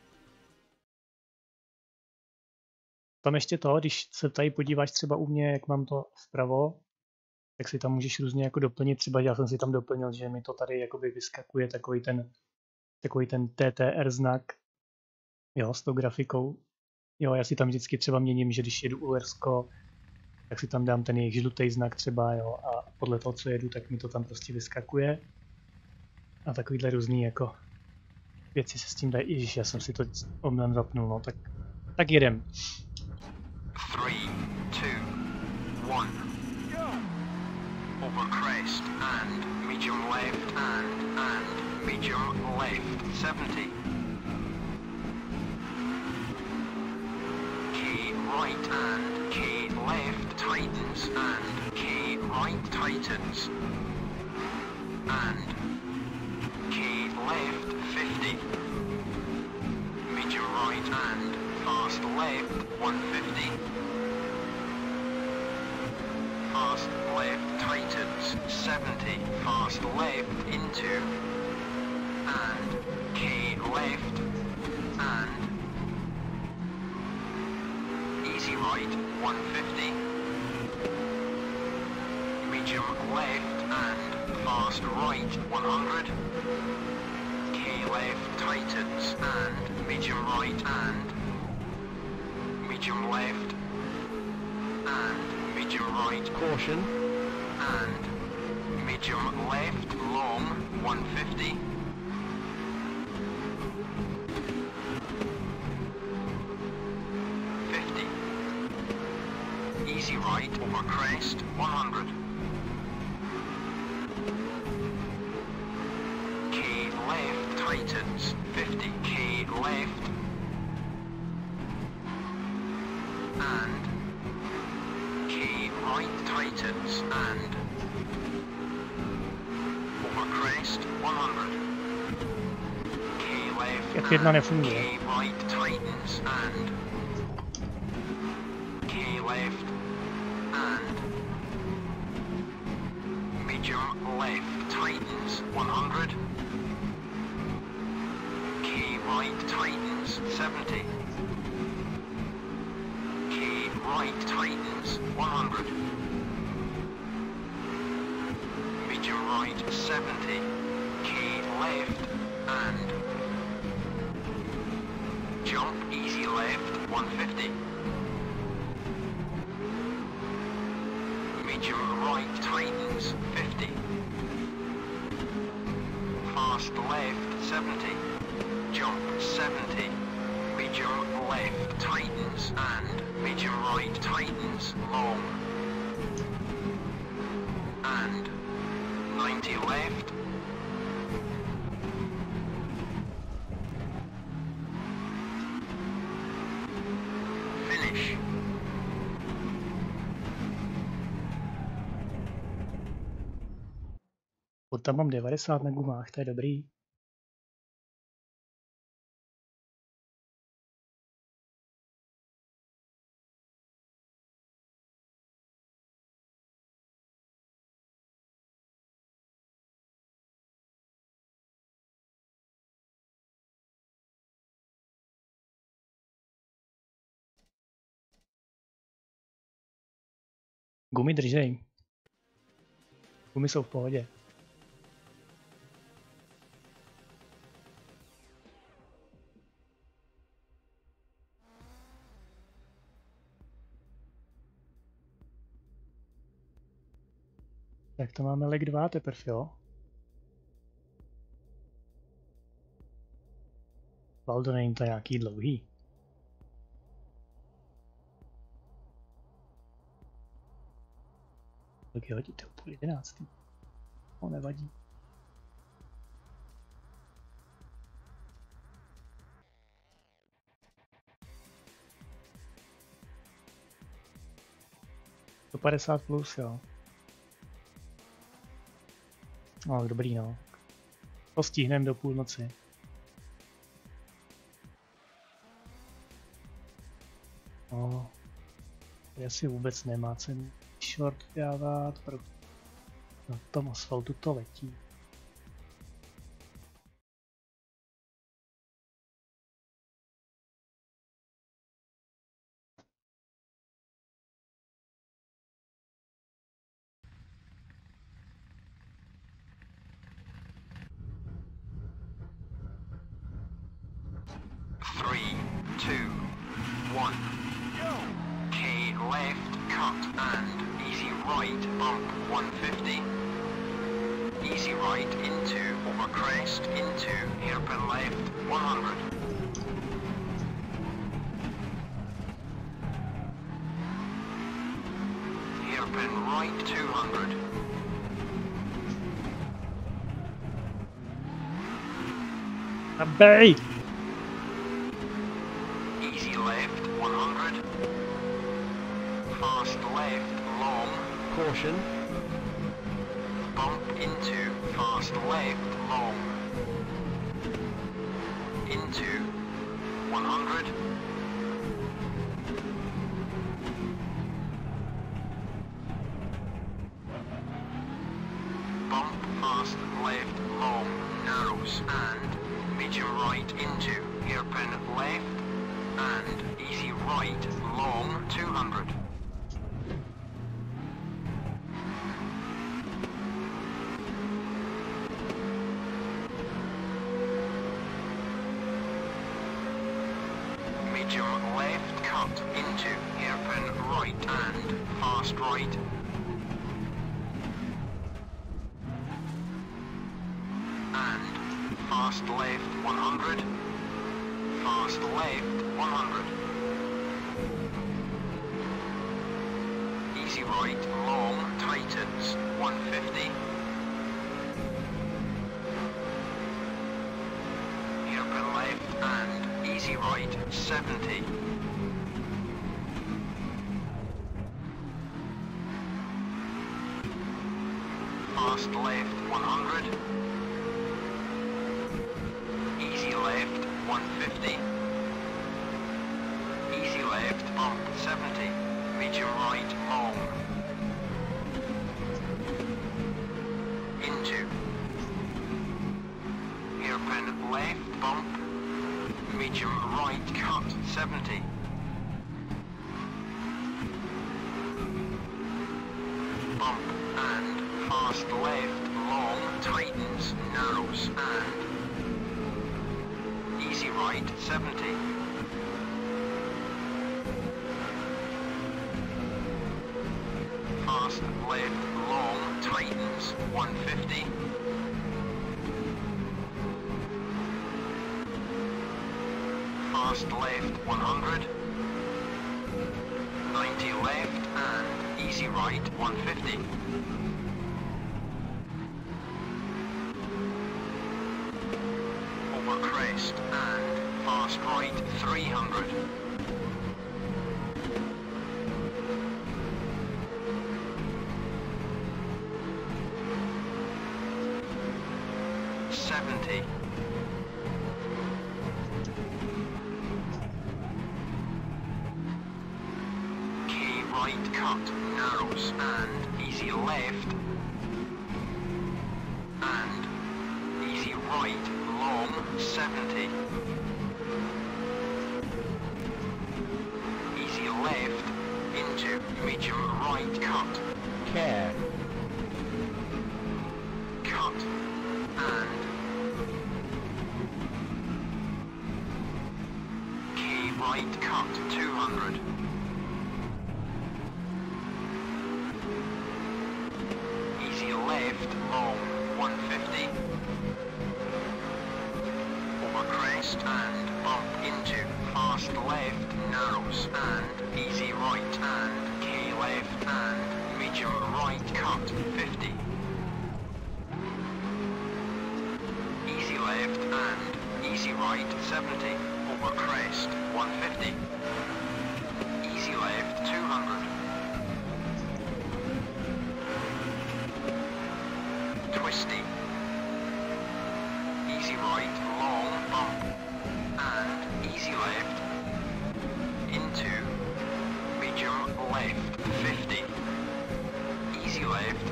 Tam ještě to, když se tady podíváš třeba u mě, jak mám to vpravo, tak si tam můžeš různě jako doplnit, třeba já jsem si tam doplnil, že mi to tady jakoby vyskakuje takový ten, takový ten T T R znak, jo, s tou grafikou. Jo, já si tam vždycky třeba měním, že když jedu Uhersko, tak si tam dám ten jejich žlutý znak třeba, jo, a podle toho, co jedu, tak mi to tam prostě vyskakuje. A takovýhle různý jako věci se s tím dají, ježiš, já jsem si to omylem zapnul, no, tak, tak jedem. Three, two, one. Over crest and medium left and and medium left seventy. K right and K left tightens and K right tightens and K left fifty. Medium right and fast left one fifty. Fast left tightens seventy. Fast left into and K left and easy right one fifty. Medium left and fast right one hundred. K left tightens and medium right and medium left and medium right Caution. and medium left long one fifty. fifty. Easy right over crest one hundred. K left tightens fifty. K left and K right tightens and over crest one hundred. K left F jedna and nefunguje. K right tightens and K left and medium left tightens one hundred. K right tightens seventy. K right tightens one hundred. Medium right seventy. K left and jump easy left one fifty. Medium right tightens fifty. Fast fast left seventy, jump seventy, medium left tightens and medium right tightens long, and ninety left, finish. Tam mám devadesát na gumách, to je dobrý. Gumy držej. Gumy jsou v pohodě. Tak to máme leg dva teprve, jo? Valdo, není to nějaký dlouhý. Tak jo, to půl jedenáctý. No, nevadí. sto padesát plus, jo. No, dobrý, no. To stihneme do půlnoci. No, tady asi vůbec nemá cenu short dávat, protože na tom asfaltu to letí. Three, two, one. K left, cut and easy right, bump one fifty. Easy right into over crest, into hairpin left one hundred. Hairpin right two hundred. Abej! Easy left one hundred. Fast left long. Caution. Bump into fast left long. Into one hundred. Bump fast left long narrows and medium right into hairpin left and easy right long two hundred. Medium left cut into hairpin right and fast right. And fast left one hundred. Fast left one hundred. Easy right long tightens one fifty. Hairpin left and easy right seventy. Fast left one hundred. Easy left one fifty. Easy left bump seventy. Medium right long. Into. Hairpin left bump. Medium right cut seventy. Bump and fast left long tightens narrows and easy right seventy. Fast left long tightens one fifty. fast left one hundred. ninety left and easy right one fifty. Over crest and fast right three hundred. seventy. K right cut, narrows and easy left and easy right, long seventy. Easy left into medium right cut. Care. Cut and K right cut two hundred. Easy left long one fifty. Over crest and bump into fast left narrows and easy right and K left and medium right cut fifty. Easy left and easy right seventy. Over crest one fifty. Easy left two hundred. Twisty. Easy right long bump and easy left into medium left fifty. Easy left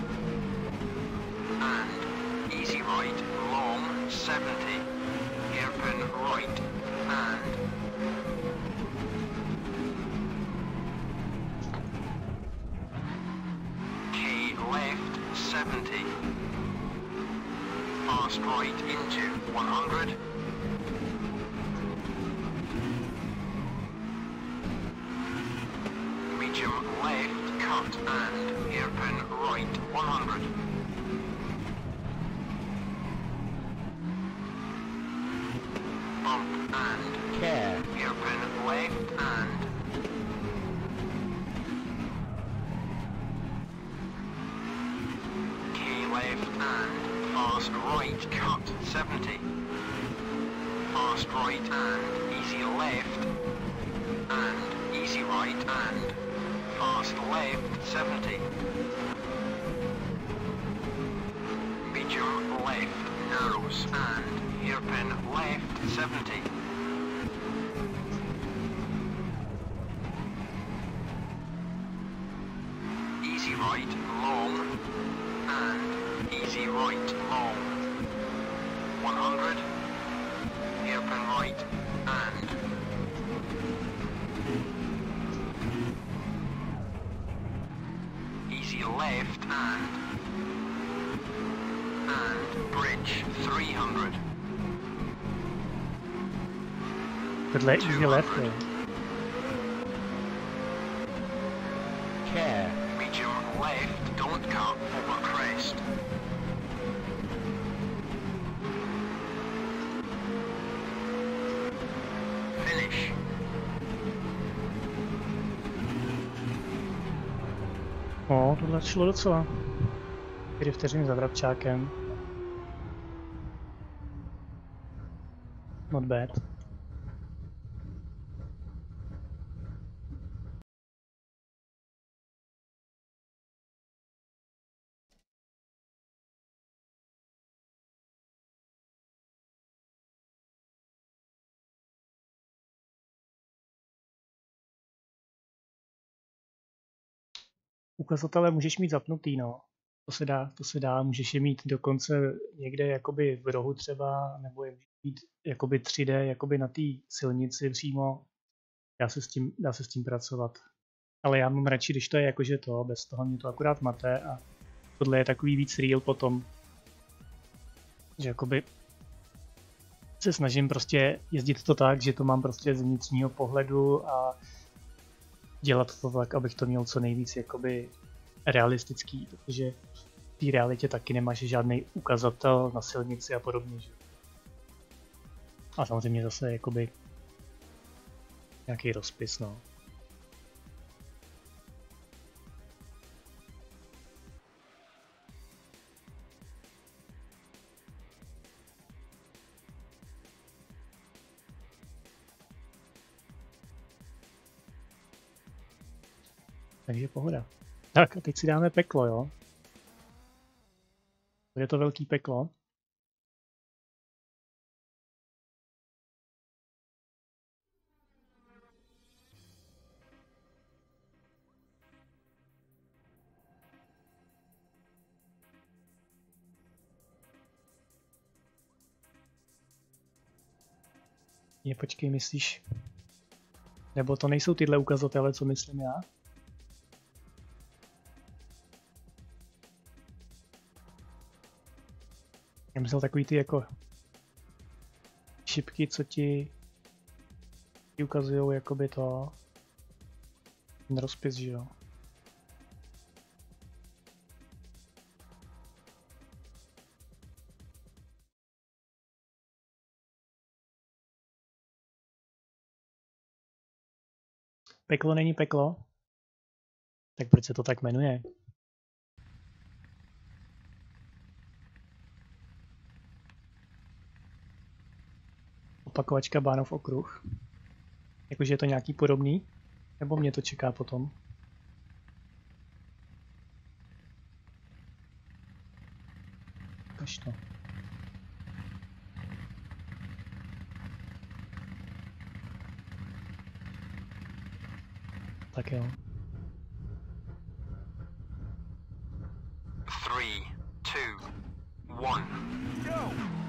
and easy right long seventy. Hairpin right and K left seventy. Fast right into one hundred. Medium left cut and hairpin right one hundred. Bump and Care. hairpin left and K left and fast right cut seventy. Fast right and easy left and easy right and fast left seventy. Medium left narrows and hairpin left seventy. Easy right long and easy right long one hundred. Hairpin right and easy left and and bridge three hundred. Good late, easy left there. Care. Medium left, don't cut over crest. Finish. No, tohle šlo docela. čtyři vteřiny za vrabčákem. Not bad. Ukazatele můžeš mít zapnutý, no. To se dá, to se dá, můžeš je mít dokonce někde jakoby v rohu třeba, nebo je můžeš mít jakoby tři dé jakoby na té silnici přímo. Dá se s tím, dá se s tím pracovat. Ale já mám radši, když to je jakože to, bez toho mě to akorát mate a tohle je takový víc real potom. Že jakoby se snažím prostě jezdit to tak, že to mám prostě z vnitřního pohledu a dělat to tak, abych to měl co nejvíc jakoby realistický, protože v té realitě taky nemáš žádný ukazatel na silnici a podobně, že? A samozřejmě zase jakoby Nějaký rozpis, no. Takže pohoda. Tak a teď si dáme peklo, jo. Bude to velký peklo. Je, počkej, myslíš? Nebo to nejsou tyhle ukazatele, co myslím já? Já myslel takový ty jako šipky, co ti, ti ukazujou jakoby to ten rozpis, že jo? Peklo není peklo? Tak proč se to tak jmenuje? Opakovačka Bánov okruh. Jakože je to nějaký podobný? Nebo mě to čeká potom? Kaž to. Tak jo. Three, two, one, go!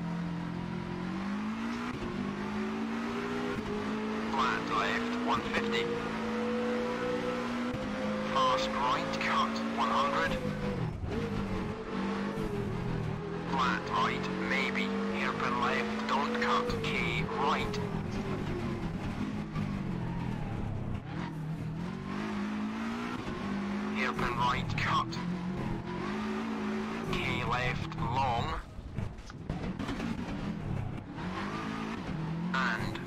Flat left, one fifty. Fast right, cut, one hundred. Flat right, maybe. Hairpin left, don't cut, K right. Hairpin right, cut. K left, long. And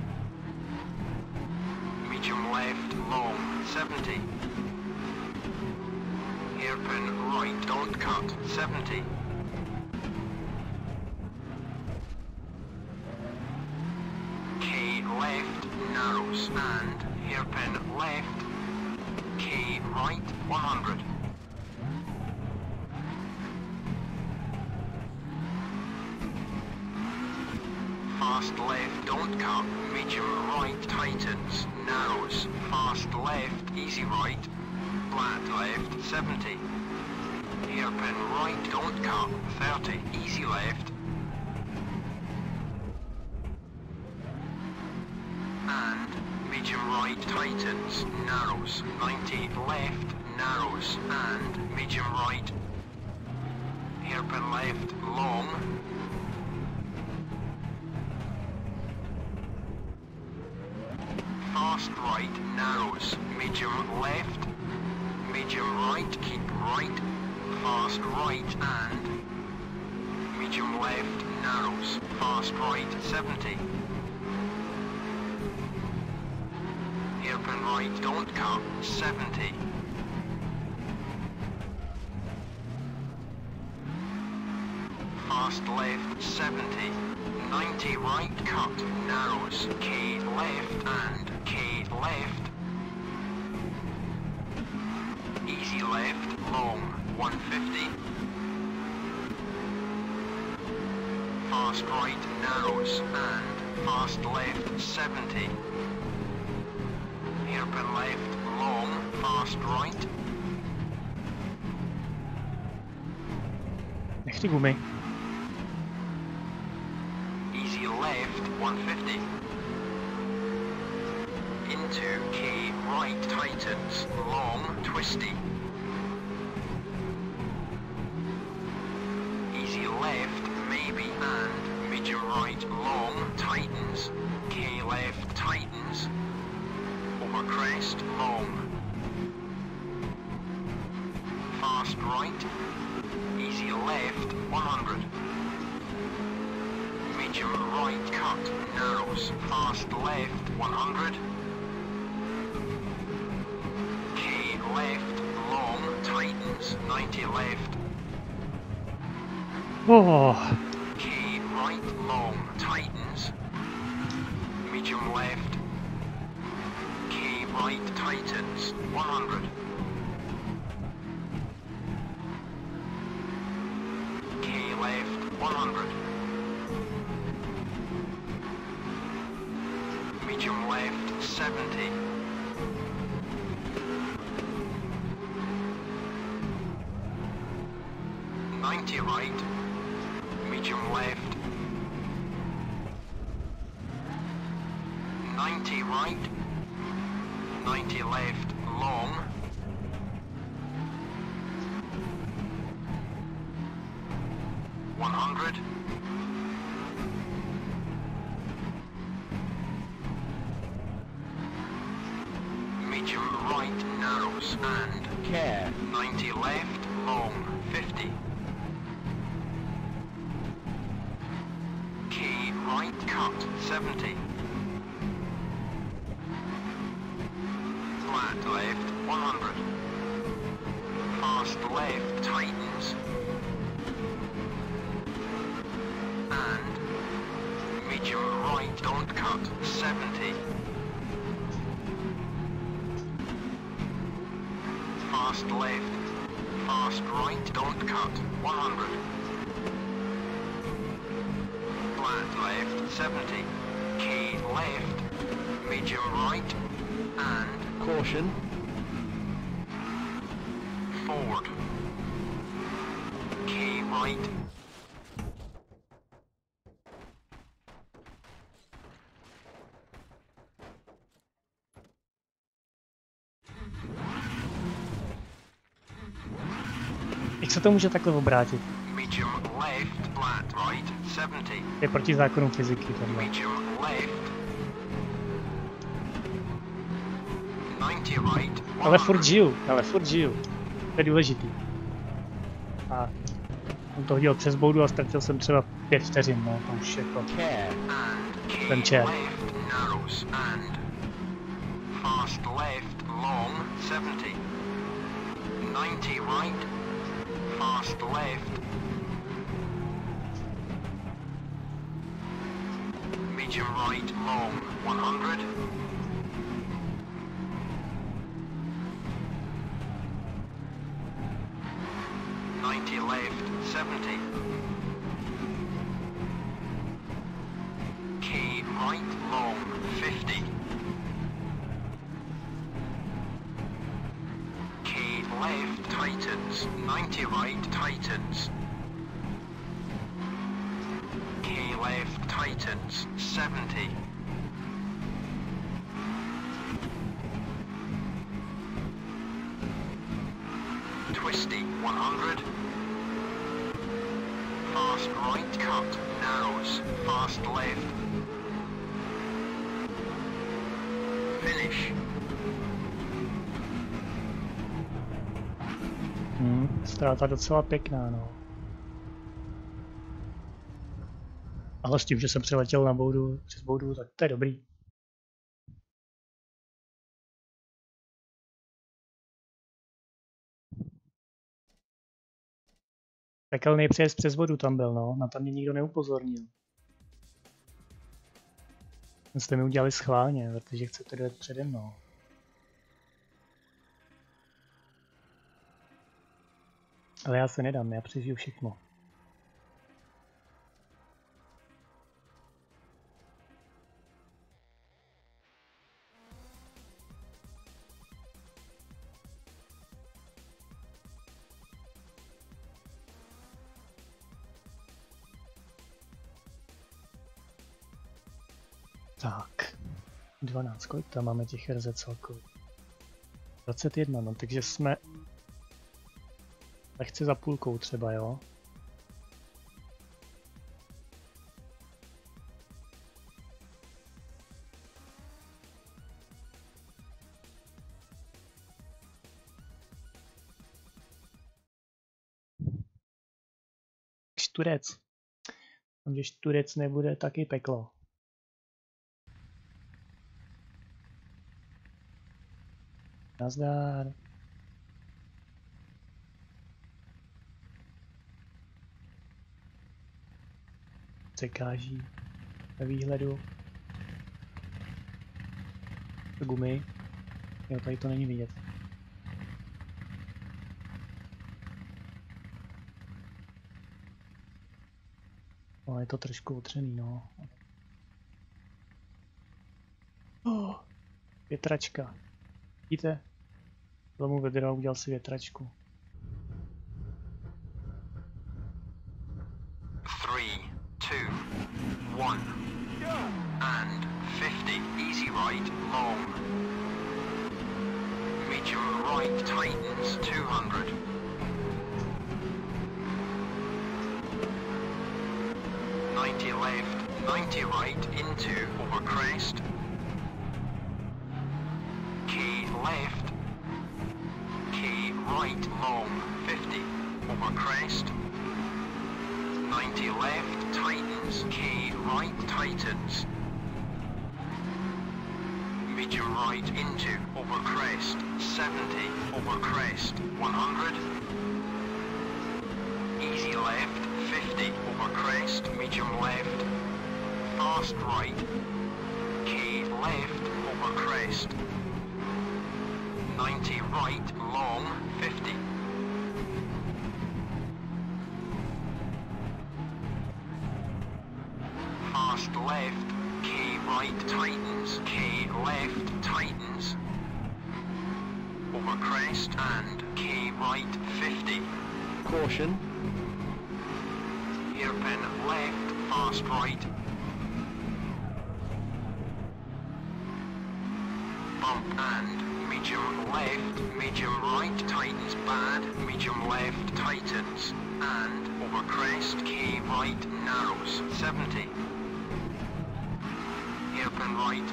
medium left, long, seventy. Hairpin right, don't cut, seventy. K left, narrows, and hairpin left, K right, one hundred. Fast left, don't cut, medium right, tightens, narrows, fast left, easy right, flat left, seventy. Hairpin right, don't cut, thirty, easy left. And medium right, tightens, narrows, ninety, left, narrows, and medium right. Hairpin left, long. Fast right, narrows, medium left, medium right, keep right, fast right, and medium left, narrows, fast right, seventy. Hairpin right, don't cut, seventy. Fast left, seventy. ninety right, cut, narrows, K left, and K left. Easy left, long, one fifty. Fast right, narrows, and fast left, seventy. Hairpin left, long, fast right. Nech ty gumy. Easy left, one fifty. Into K right, tightens, long, twisty. Easy left, maybe, and medium right, long, tightens, K left, tightens. Over crest, long. Fast right, easy left, one hundred. Medium right, cut, narrows, fast left, one hundred. ninety left. Oh, K right long tightens. Medium left. K right tightens. one hundred. K left one hundred. Medium left seventy. ninety right. Medium left. ninety right. ninety left long. one hundred. Medium right narrows and Care. ninety left long fifty. K right cut seventy. Flat left one hundred. Fast left tightens. And medium right don't cut seventy. Fast left, fast right don't cut one hundred. Flat left seventy. K left, medium right and Caution. forward. K right. jak se to může takhle obrátit? Medium left, flat right seventy. Je proti zákonům fyziky tohle. Medium left. ninety right. Ale furt žiju, ale furt žiju. To je důležitý. A on to hodil přes boudu a ztratil jsem třeba pět vteřin, no, to už jako Care. And ten K čer. left narrows and fast left long seventy. ninety right. Fast left. Medium right long one hundred. ninety left seventy. K right long fifty. K left tightens. ninety right tightens. K left tightens. seventy. Twisty one hundred. Fast right cut narrows. Fast left. Finish. Hmm, ztráta docela pěkná, no. Ale s tím, že jsem přeletěl na boudu, přes boudu, tak to je dobrý. Pekelný přejezd přes vodu tam byl, no, na to mě nikdo neupozornil. Ten jste mi udělali schválně, protože chcete dojet přede mnou. Ale já se nedám, já přežiju všechno. Tak, dvanáct, kolik tam máme těch R Z celkově? dvacet jedna, no, takže jsme lehce za půlkou třeba, jo? Šturec. Když šturec nebude, taky peklo. Nazdar. překáží ve výhledu. Gumy. Jo, tady to není vidět. Ale je to trošku otřený, no. Oh, větračka. Vidíte? Tomu vedro udělal si větračku. Three, two, one, and fifty. Easy right, long. Medium right, tightens, two hundred. ninety left, ninety right, into, over crest. K left, K right, long, fifty, over crest. ninety left, tightens, K right, tightens. Medium right, into, over crest, seventy, over crest, one hundred. Easy left, fifty, over crest, medium left, fast right, K left, over crest, ninety right, long, fifty. Fast left, K right, tightens, K left, tightens, over crest, and K right, fifty. Caution. Hairpin left, fast right. Bump and medium left, medium right, tightens bad, medium left, tightens, and over crest, K right, narrows, seventy. Hairpin right.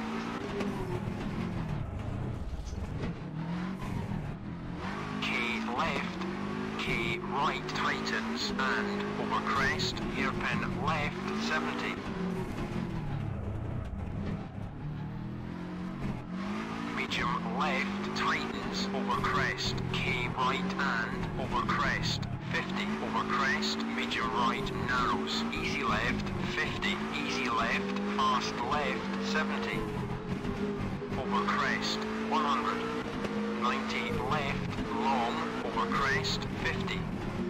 K left, K right, tightens, and over crest, hairpin left, seventy. Medium left, tightens, over crest, K right, and over crest, fifty. Over crest, medium right, narrows, easy left, fifty. Easy left, fast left, seventy. Over crest, one hundred. ninety left, long, over crest, fifty.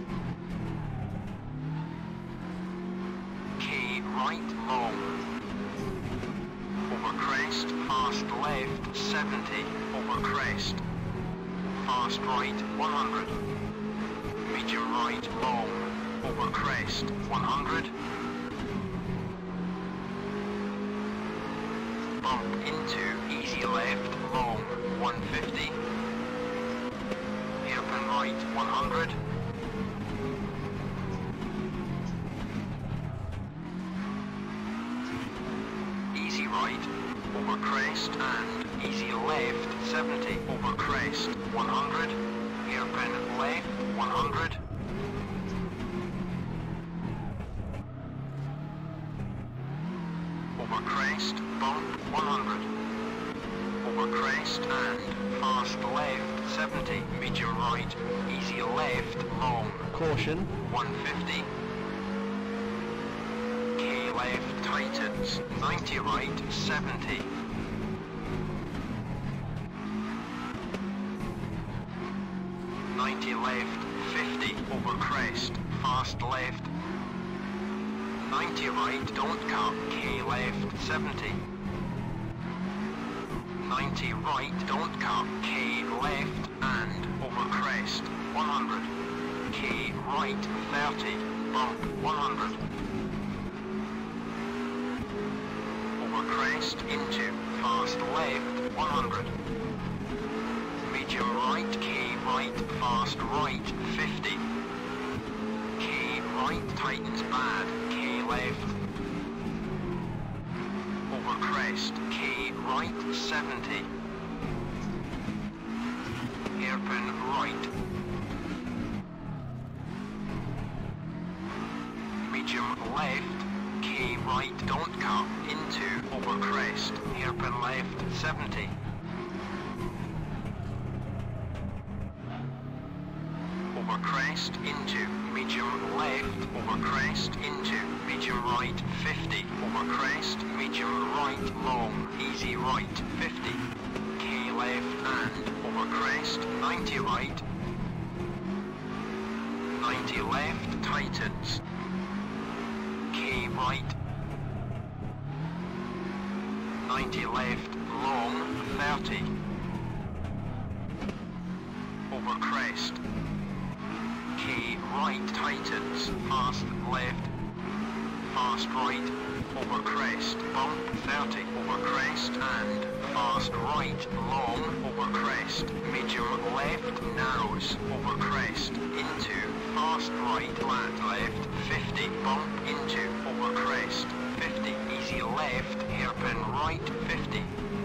K right, long. Over crest, fast left, seventy. Over crest. Fast right, one hundred. Medium right, long. Over crest, one hundred. Bump into, easy left, long, one fifty. Hairpin right, one hundred. Easy right, over crest, and easy left, seventy. Over crest, one hundred. Hairpin left, one hundred. Over crest, bump, one hundred. Over crest and fast left, seventy. Medium right, easy left, long. Caution. one fifty. K left, tightens. ninety right, seventy. ninety left, fifty. Over crest, fast left. ninety right, don't cut, K left, seventy. ninety right, don't cut, K left, and over crest, one hundred. K right, thirty, bump, one hundred. Over crest, into, fast left, one hundred. Medium right, K right, fast right, fifty. K right, tightens bad, K left. Over crest, K right, seventy. Hairpin right. Medium left, K right, don't cut, into, over crest, hairpin left, seventy. Over over crest into medium left over crest into medium right fifty over crest medium right long easy right fifty K left and over crest ninety right ninety left tightens K right ninety left long thirty over crest K right tightens fast left fast right over crest bump thirty over crest and fast right long over crest medium left narrows over crest into fast right flat left fifty bump into over crest fifty easy left hairpin right fifty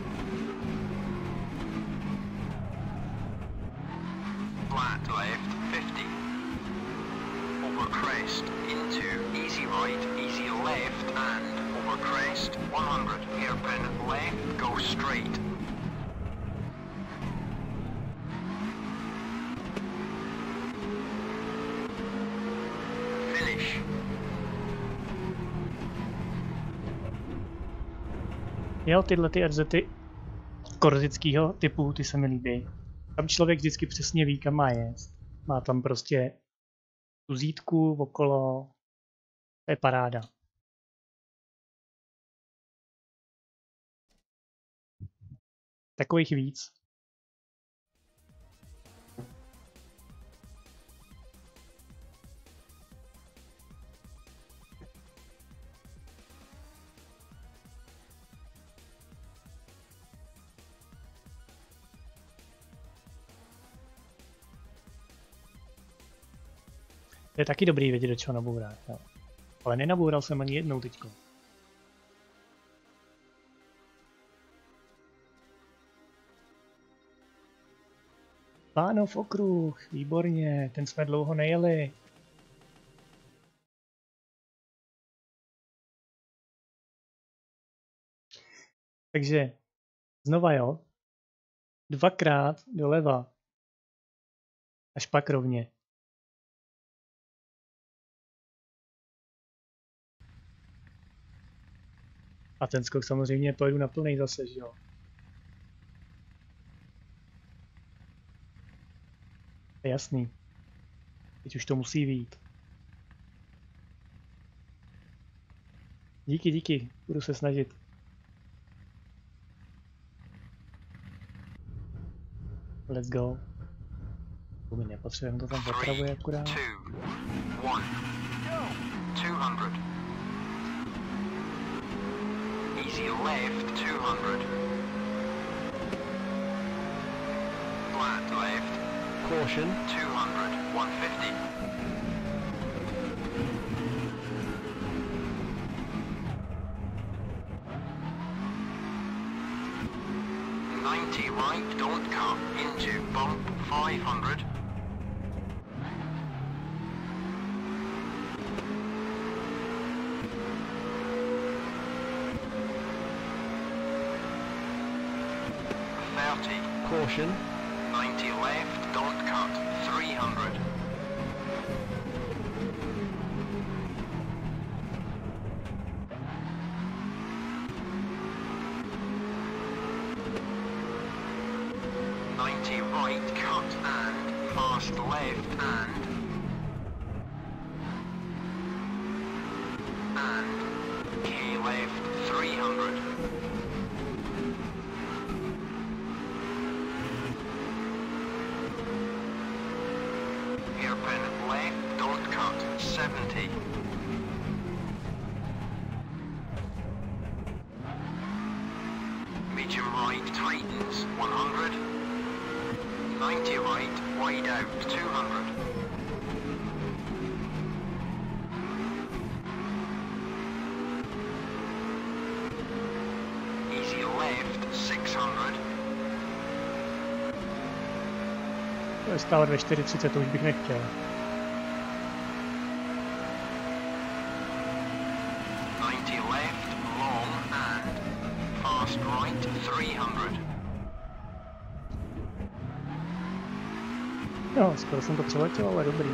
flat left fifty over crest into easy right easy left and over crest one hundred hairpin left go straight finish Jo, tyhle ty R Z korzického typu, ty se mi líbí. Tam člověk vždycky přesně ví, kam má jet. Má tam prostě tu zítku okolo. To je paráda. Takových víc. To je taky dobrý vědět, do čeho nabourat. Jo. Ale nenaboural jsem ani jednou teďko. Pánov okruh, výborně, ten jsme dlouho nejeli. Takže znova jo, dvakrát doleva, až pak rovně. A ten skok samozřejmě pojedu na plnej zase, že jo. To je jasný. Teď už to musí vyjít. Díky, díky, budu se snažit. Let's go. To mi nepotřebujeme, to tam potravuje akurát. Easy left two hundred. Flat left. Caution. two hundred. one fifty. ninety right, don't cut into bump five hundred. thirty. Caution. ninety left, don't cut, three hundred. ninety right, cut and fast left and and K left, three hundred. Hairpin left, don't cut, seventy. Medium right, tightens, one hundred. ninety right, wide out, two hundred. Easy left, six hundred. To je stále ve čtyři třicet, to už bych nechtěl. ninety left, long and fast right, three hundred. No, No, skoro jsem to přeletěl, ale dobrý.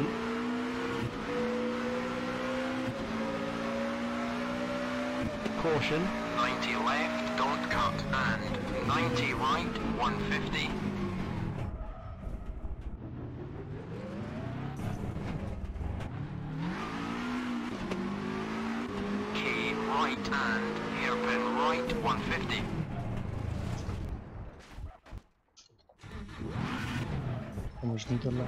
Caution. ninety left, don't cut, and ninety right, one fifty. K right and hairpin right, one fifty. Je možný tohle.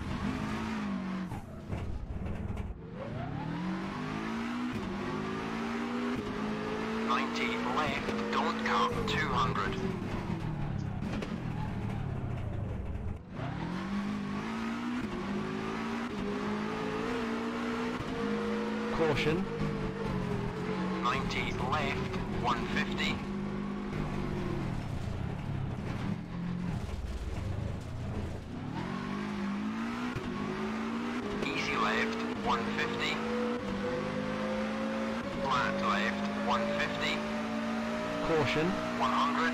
ninety left, don't cut, two hundred. Caution. ninety left, one fifty. Easy left, one fifty. Flat left, one fifty. Caution. one hundred.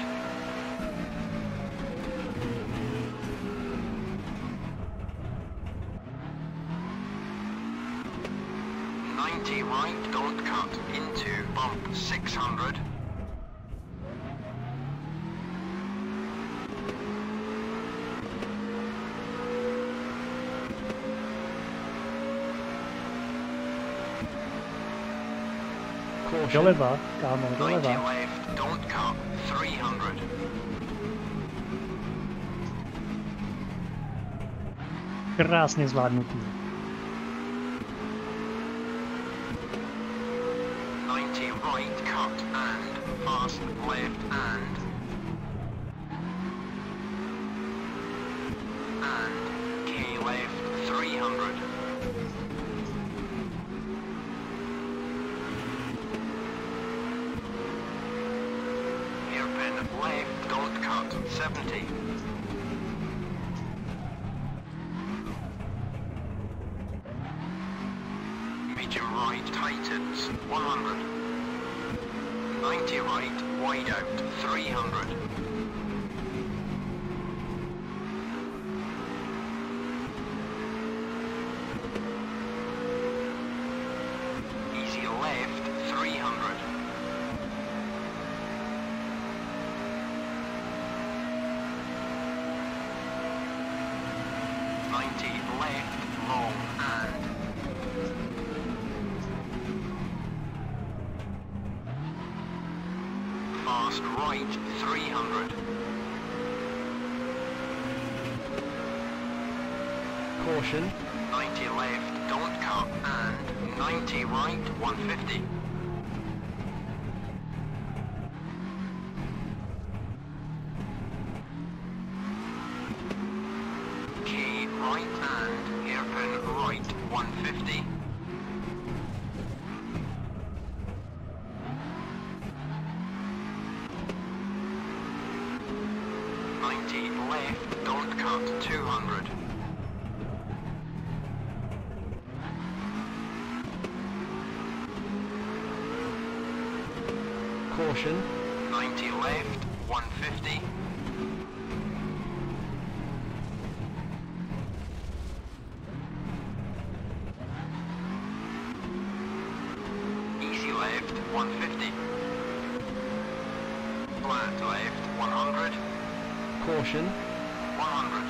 ninety right, don't cut, into bump six hundred. Caution. Doleva, kámo, ninety doleva. left, don't cut, three hundred. Krásně zvládnutý. ninety right, cut, and fast left, and and K left, three hundred. Hairpin left, don't cut, seventy. Medium right, tightens, one hundred. ninety right, wide out, three hundred. Easy left, three hundred. ninety left, long, and fast right, three hundred. Caution. ninety left, don't cut, and ninety right, one fifty. K right and hairpin right, one fifty. ninety left, don't cut, two hundred. Caution. ninety left, one fifty. Easy left, one fifty. Flat left, one hundred. Caution. one hundred.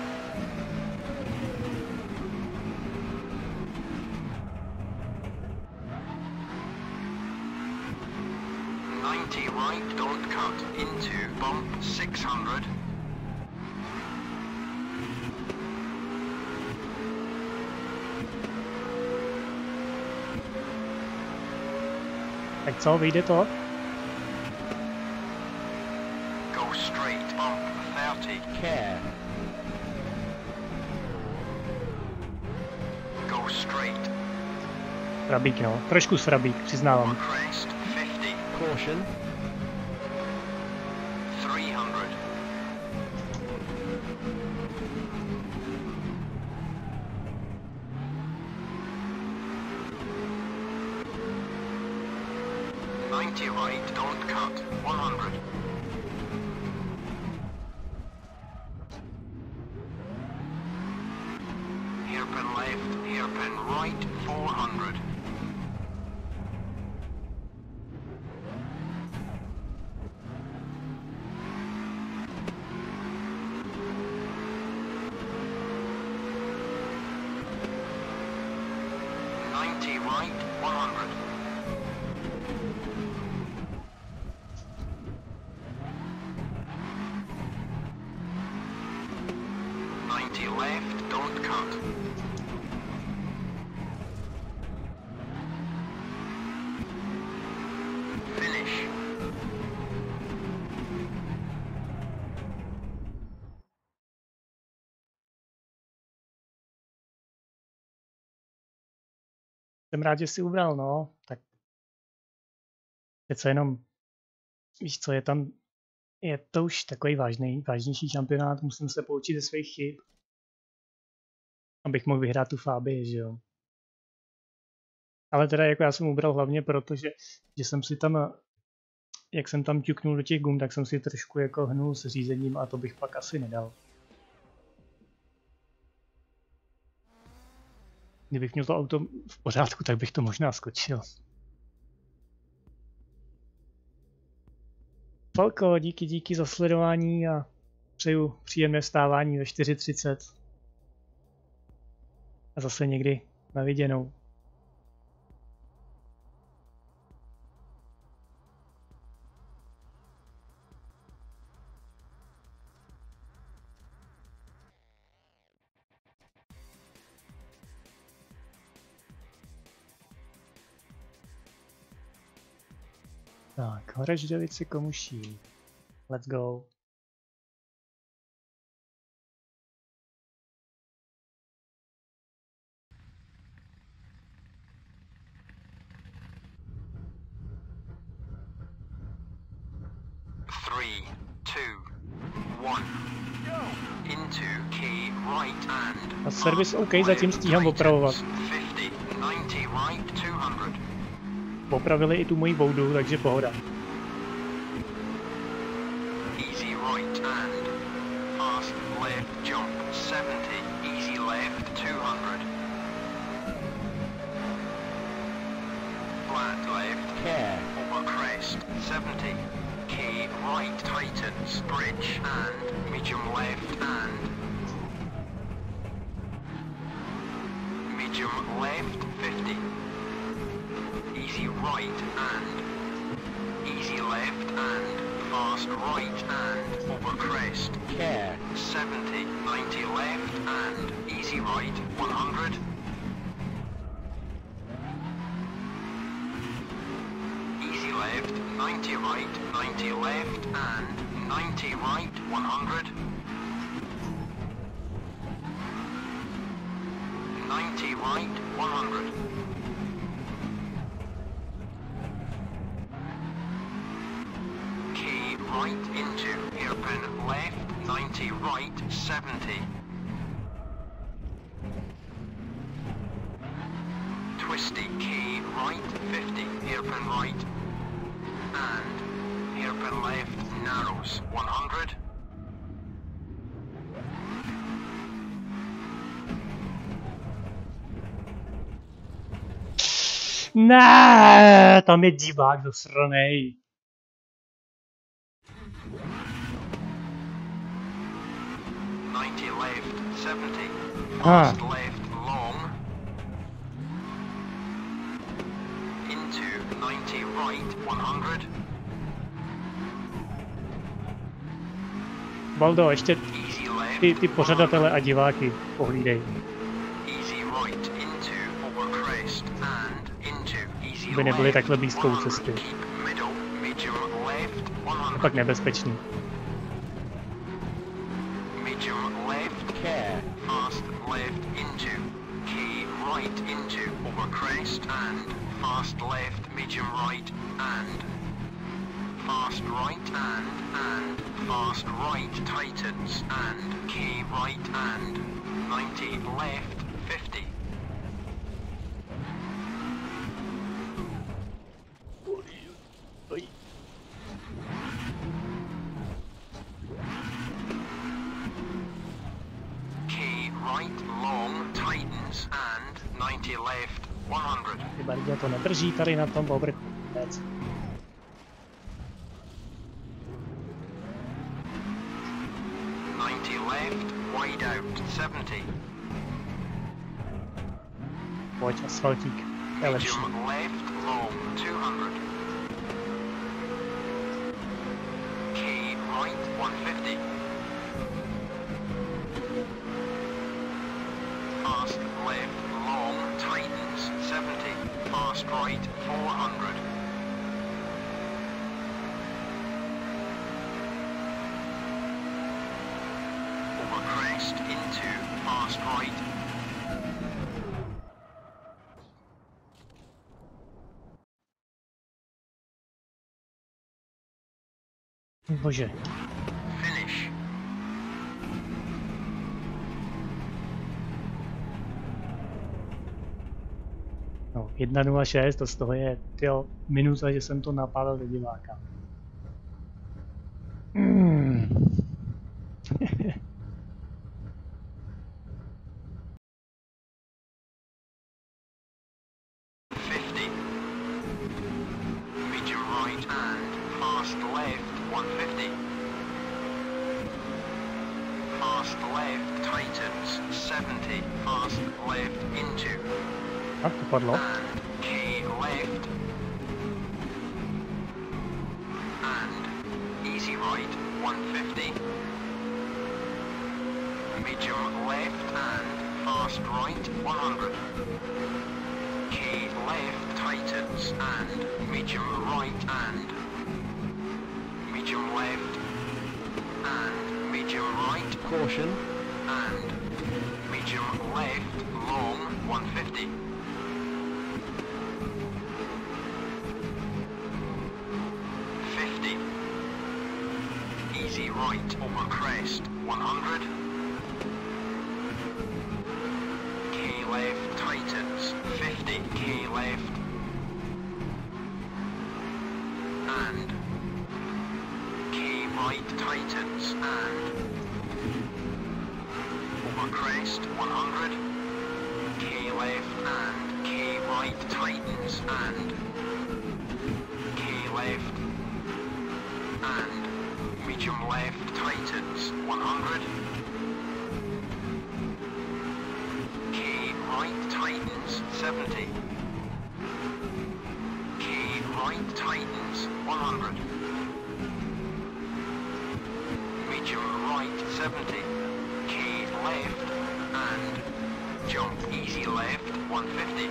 ninety right, don't cut, into bump six hundred. Tak co, vyjde to? Go straight, bump thirty. Care. Go straight. Frabík, no. Trošku srabík, přiznávám. Crest fifty. Caution. three hundred. ninety right, don't cut, one hundred. hairpin left, hairpin right, four hundred. ninety right, one hundred. ninety left, don't cut. Finish. Jsem rád, že jsi ubral, no, tak přece jenom, víš co, je tam, je to už takový vážný, vážnější šampionát, musím se poučit ze svých chyb, abych mohl vyhrát tu Fabii, že jo. Ale teda jako já jsem ubral hlavně proto, že, že jsem si tam, jak jsem tam ťuknul do těch gum, tak jsem si trošku jako hnul s řízením a to bych pak asi nedal. Kdybych měl to auto v pořádku, tak bych to možná skočil. Falko, díky, díky za sledování a přeju příjemné vstávání ve čtyři třicet. A zase někdy na viděnou. Tak, Horažďovice Komuší. Let's go. Three, two, one. Into key right and. A servis OK, zatím stíhám opravovat. fifty, ninety right, two hundred. Opravili i tu moji boudu, takže pohoda. Easy right and fast left jump seventy, easy left two hundred. Flat left Care. over crest seventy. Key right tightens bridge and medium left and medium left fifty. Easy right and easy left and fast right and over crest. Care. seventy, ninety left and easy right one hundred. Easy left, ninety right, ninety left and ninety right one hundred. ninety right one hundred. Right into hairpin left, ninety right, seventy. Twisty key right, fifty, hairpin right. And hairpin left, narrows, one hundred. Ne, tam je divák zasranej. ninety left, seventy. Ah. Fast left, long. Into ninety right, one hundred. Baldo, ještě Easy left. ty, ty pořadatele a diváky pohlídej. Easy right into over crest and into easy By nebyly left, takhle blízkou one hundred. cesty. Keep middle, medium left, one hundred. Pak nebezpečný. Medium left, Care. fast left into, key right into over crest and fast left, medium right and fast right and and fast right tightens and key right and ninety left, fifty. Key right long tightens Tightens and ninety left, one hundred. Ty bardě to nedrží tady na tom povrchu. ninety left, wide out, seventy. Pojď, asfaltík. To je lepší. Medium left, long, two hundred. Key right, one fifty. Fast left, long, tightens, seventy. Fast right, four hundred. Over crest into fast right. Bože. Finish. No, jedna nula šest, to z toho je tyjo, minuta, že jsem to napálil do diváka. Mm. fifty. Medium right and fast left, one fifty. Fast left, tightens, seventy. Fast left into. Tak to padlo. And key left. And easy right, one fifty. Medium left and fast right, one hundred. Key left, tightens, and medium right and medium left and medium right. Caution. And medium left, long, one fifty. fifty. Easy right over crest, one hundred. Key left, tightens, fifty. Key left. And key right, tightens, and over crest, one hundred. Key left and key right, tightens, and key left and medium left, tightens, one hundred. Key right, tightens, seventy. Key right, tightens, one hundred. Medium right, seventy. Key left and jump easy left, one fifty.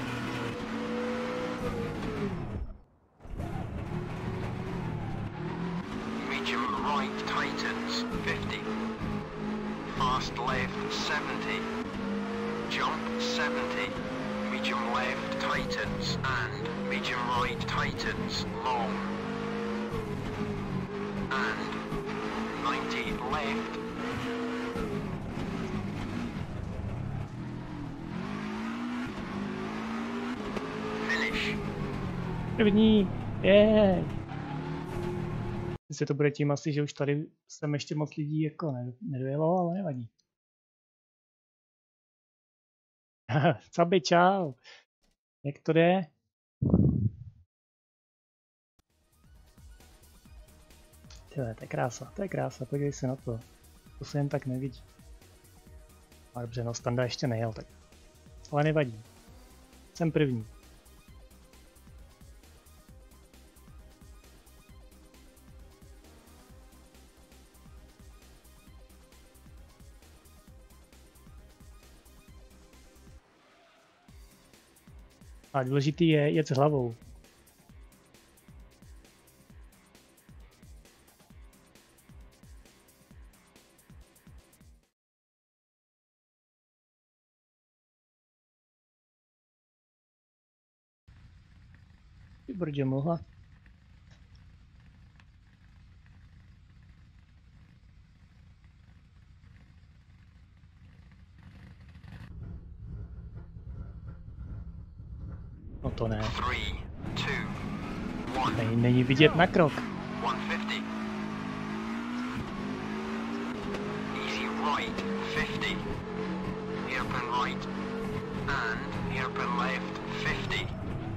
Medium right, tightens, fifty. Fast left, seventy. Jump, seventy. Medium left, tightens, and medium right, tightens, long. And ninety left. Finish. První, je. Jestli to bude tím asi, že už tady sem ještě moc lidí jako nedojelo, ale nevadí. Cabi, čau. Jak to jde? Tyhle, to je krása, to je krása, podívej se na to. To se jen tak nevidí. A dobře, no Standa ještě nejel, tak. Ale nevadí. Jsem první. A důležitý je jet s hlavou. Ty brdě mohla. No to ne. Není, není vidět na krok. one fifty. Easy right, fifty. Hairpin right. and hairpin left fifty.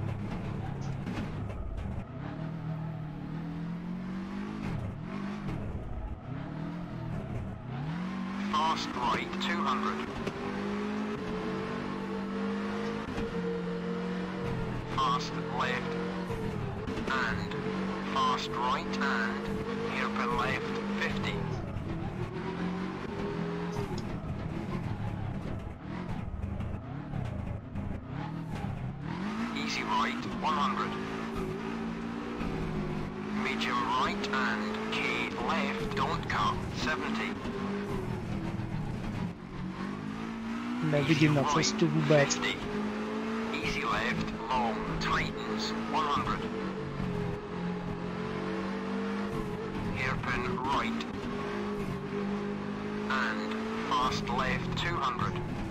Fast right two hundred. Fast left and fast right and hairpin left fifty. Easy right one hundred. Medium right and K left, don't cut seventy. Nevidím na cestu vůbec. Easy left, long, tightens, one hundred. Hairpin right. And fast left, two hundred.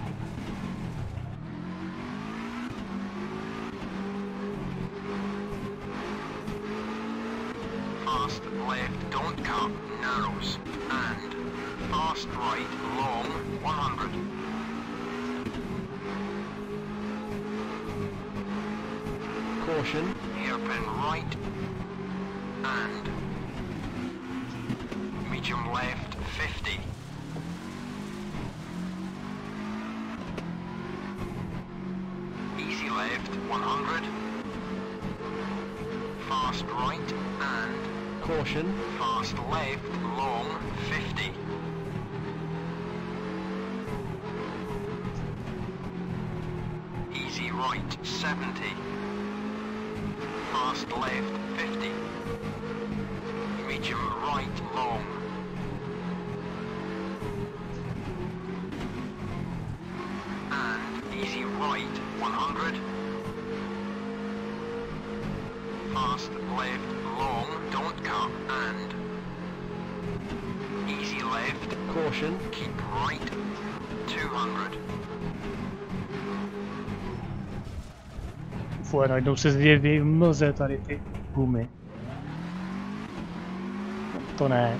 Fast left, don't cut, narrows. And fast right, long, one hundred. Caution. Hairpin right and medium left fifty. Easy left one hundred. Fast right and Caution. fast left long fifty. Easy right seventy. Fast left fifty. Medium right long. And easy right one hundred. Fast left long, don't cut, and easy left. Caution. Keep right two hundred. Fuj, najednou se zjeví v mlze tady ty gumy. To ne.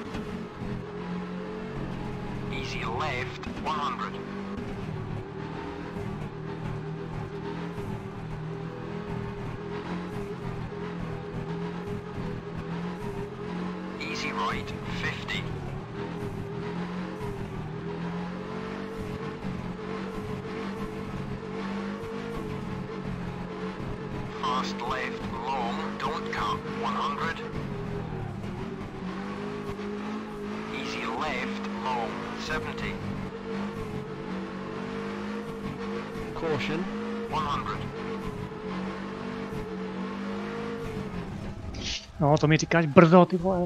Easy left one hundred. Easy right fifty. Fast left long, don't cut, one hundred. Easy left long, seventy. Caution. one hundred. No, to mi říkáš brzo, ty vole.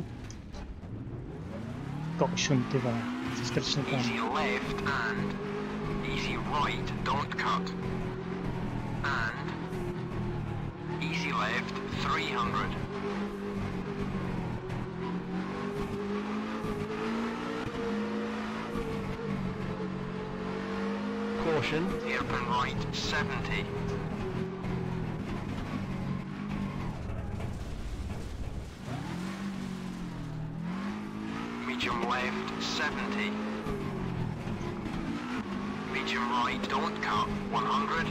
Košun, ty vole. Jsi strčně tam. Easy left and easy right, don't cut. And easy left, three hundred. Caution. Hairpin right, seventy. Medium left, seventy. Medium right, don't cut, one hundred.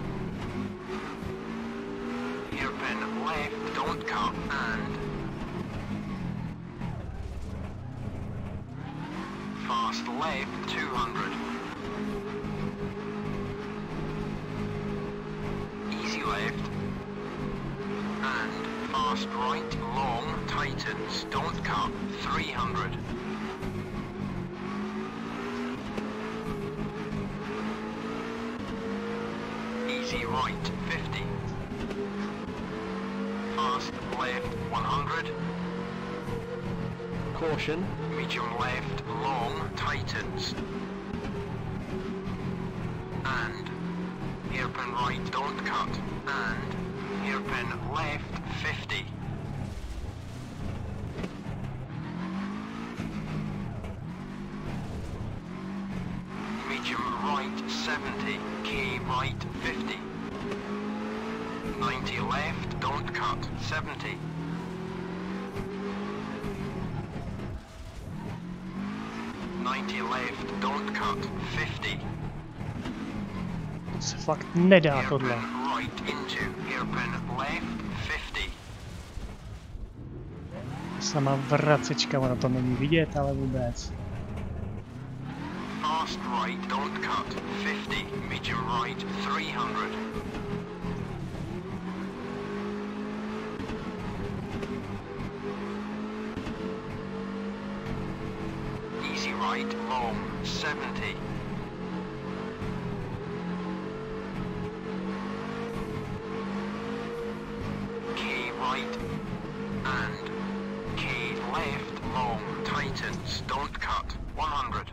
Hairpin left, don't cut, and fast left, two hundred. Easy left, and fast right, long, tightens, don't cut, three hundred. Easy right, fifty. Fast left, one hundred. Caution. Medium left, long, tightens. And hairpin right, don't cut. And hairpin left, fifty. Medium right, seventy. K right, fifty. ninety left, don't cut, seventy. ninety left, don't cut, fifty. Se fakt nedá tohle. Sama vracečka, ono to není vidět, ale vůbec. Fast right, don't cut. fifty, medium right, three hundred. Easy right, long, seventy. K right and K left, long, tightens, don't cut, one hundred.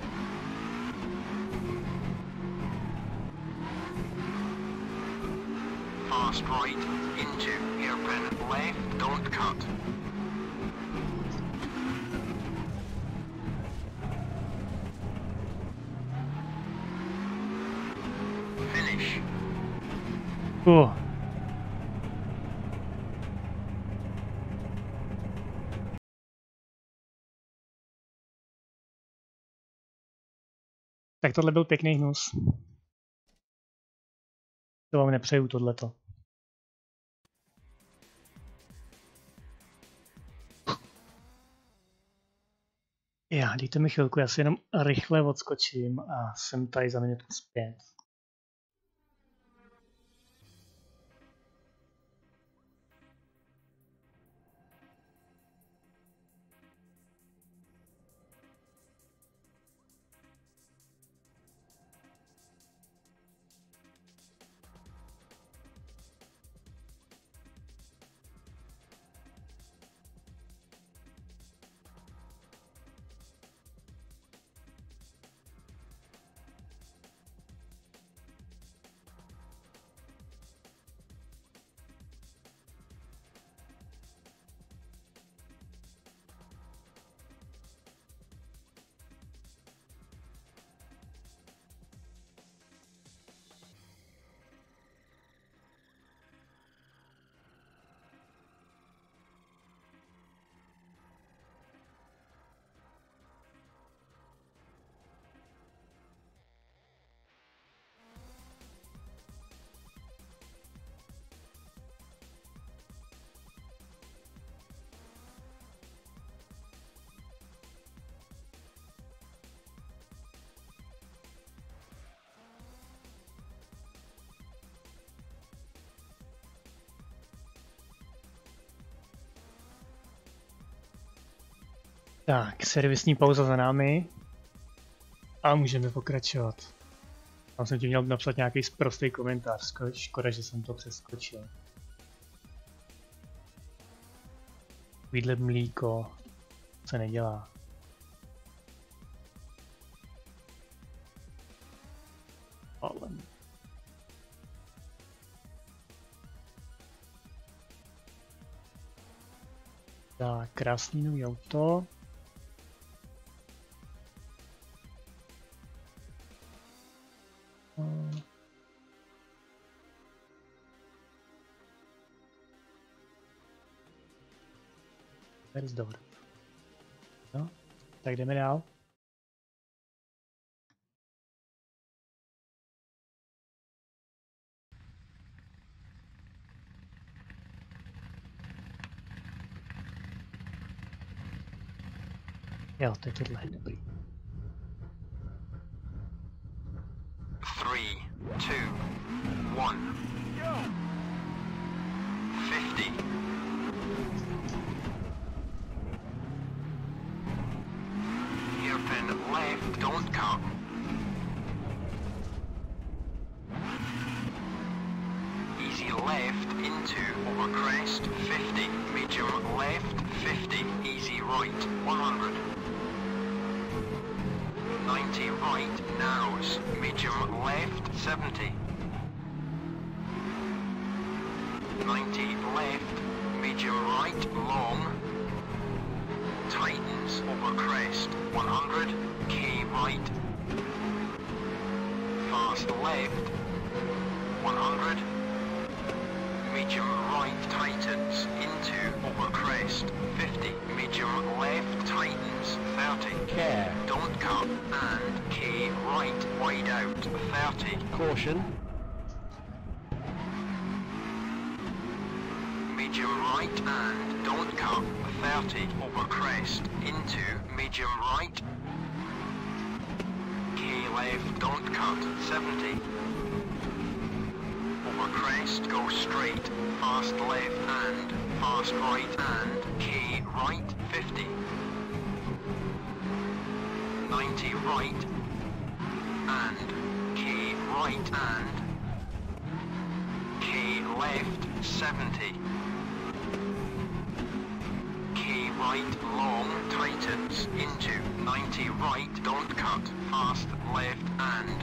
Fast right into hairpin left, don't cut. Finish. Uh. Tak tohle byl pěkný hnus. To vám nepřeju tohleto. Já, dejte mi chvilku, já si jenom rychle odskočím a jsem tady za minutku zpět. Tak, servisní pauza za námi a můžeme pokračovat. Tam jsem ti měl napsat nějaký sprostý komentář, škoda, že jsem to přeskočil. Vidle mlíko se nedělá. Ale... Tak, krásný nový auto. There's door. No, tak jdeme dál. Jo, to je tohle, dobrý. Three, two, one. Fifty. Hairpin left, don't cut. Easy left into over crest, fifty. Medium left, fifty. Easy right, one hundred. ninety right, narrows. Medium left, seventy. ninety left, medium right, long. Tightens over crest, one hundred. K right. Fast left, one hundred. medium right tightens into over crest, fifty, medium left tightens, thirty, care, don't cut, and K right wide out, thirty, caution, medium right and don't cut, thirty, over crest, into medium right, K left, don't cut, seventy, over crest, go straight, fast left and fast right and K right, fifty, ninety right and K right and K left, seventy, K right long tightens into ninety right, don't cut, fast left and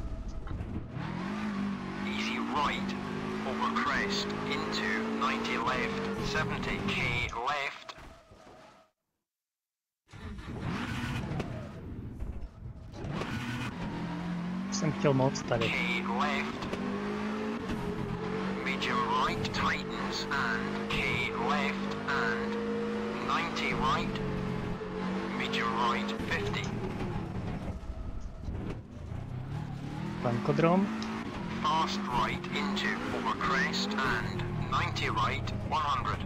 easy right, over crest, into ninety left, seventy, K left, Jsem chtěl moc tady. K left, medium right tightens and K left and ninety right, medium right, fifty, Plankodrom. fast right into over crest and ninety right, one hundred.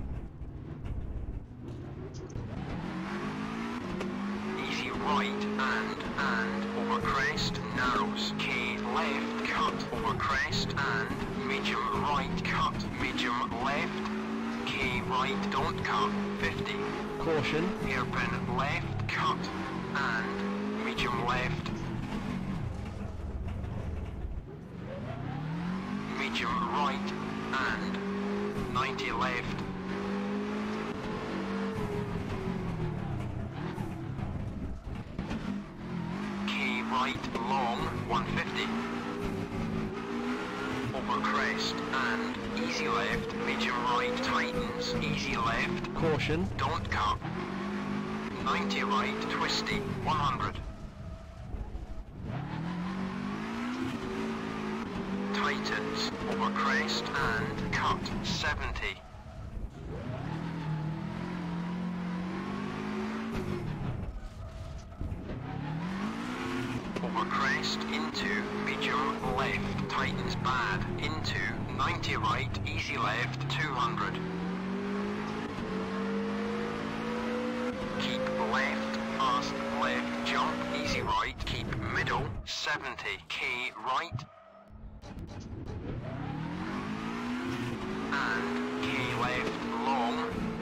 Easy right and and over crest, narrows, K left cut over crest and medium right cut, medium left, K right don't cut, fifty. caution, Hairpin left cut and medium left, medium right and ninety left, K right long one fifty, over crest and easy left, medium right tightens, easy left, caution, don't cut, ninety right, twisty, one hundred. Tightens, over crest and cut, seventy. Over crest, into, medium left, tightens bad, into, ninety right, easy left, two hundred. Keep left, fast left, jump, easy right, keep middle, seventy, K right, and K left, long,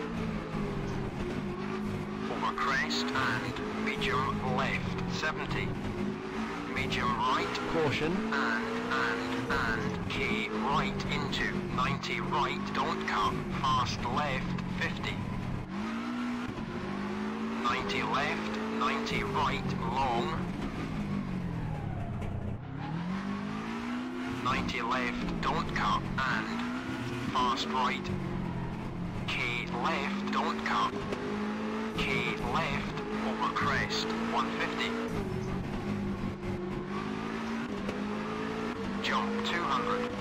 over crest, and medium left, seventy, medium right, caution, and, and, and, K right into, ninety right, don't cut, fast left, fifty, ninety left, ninety right, long, ninety left, don't cut, and fast right, K left, don't cut, K left, over crest, one fifty, jump two hundred,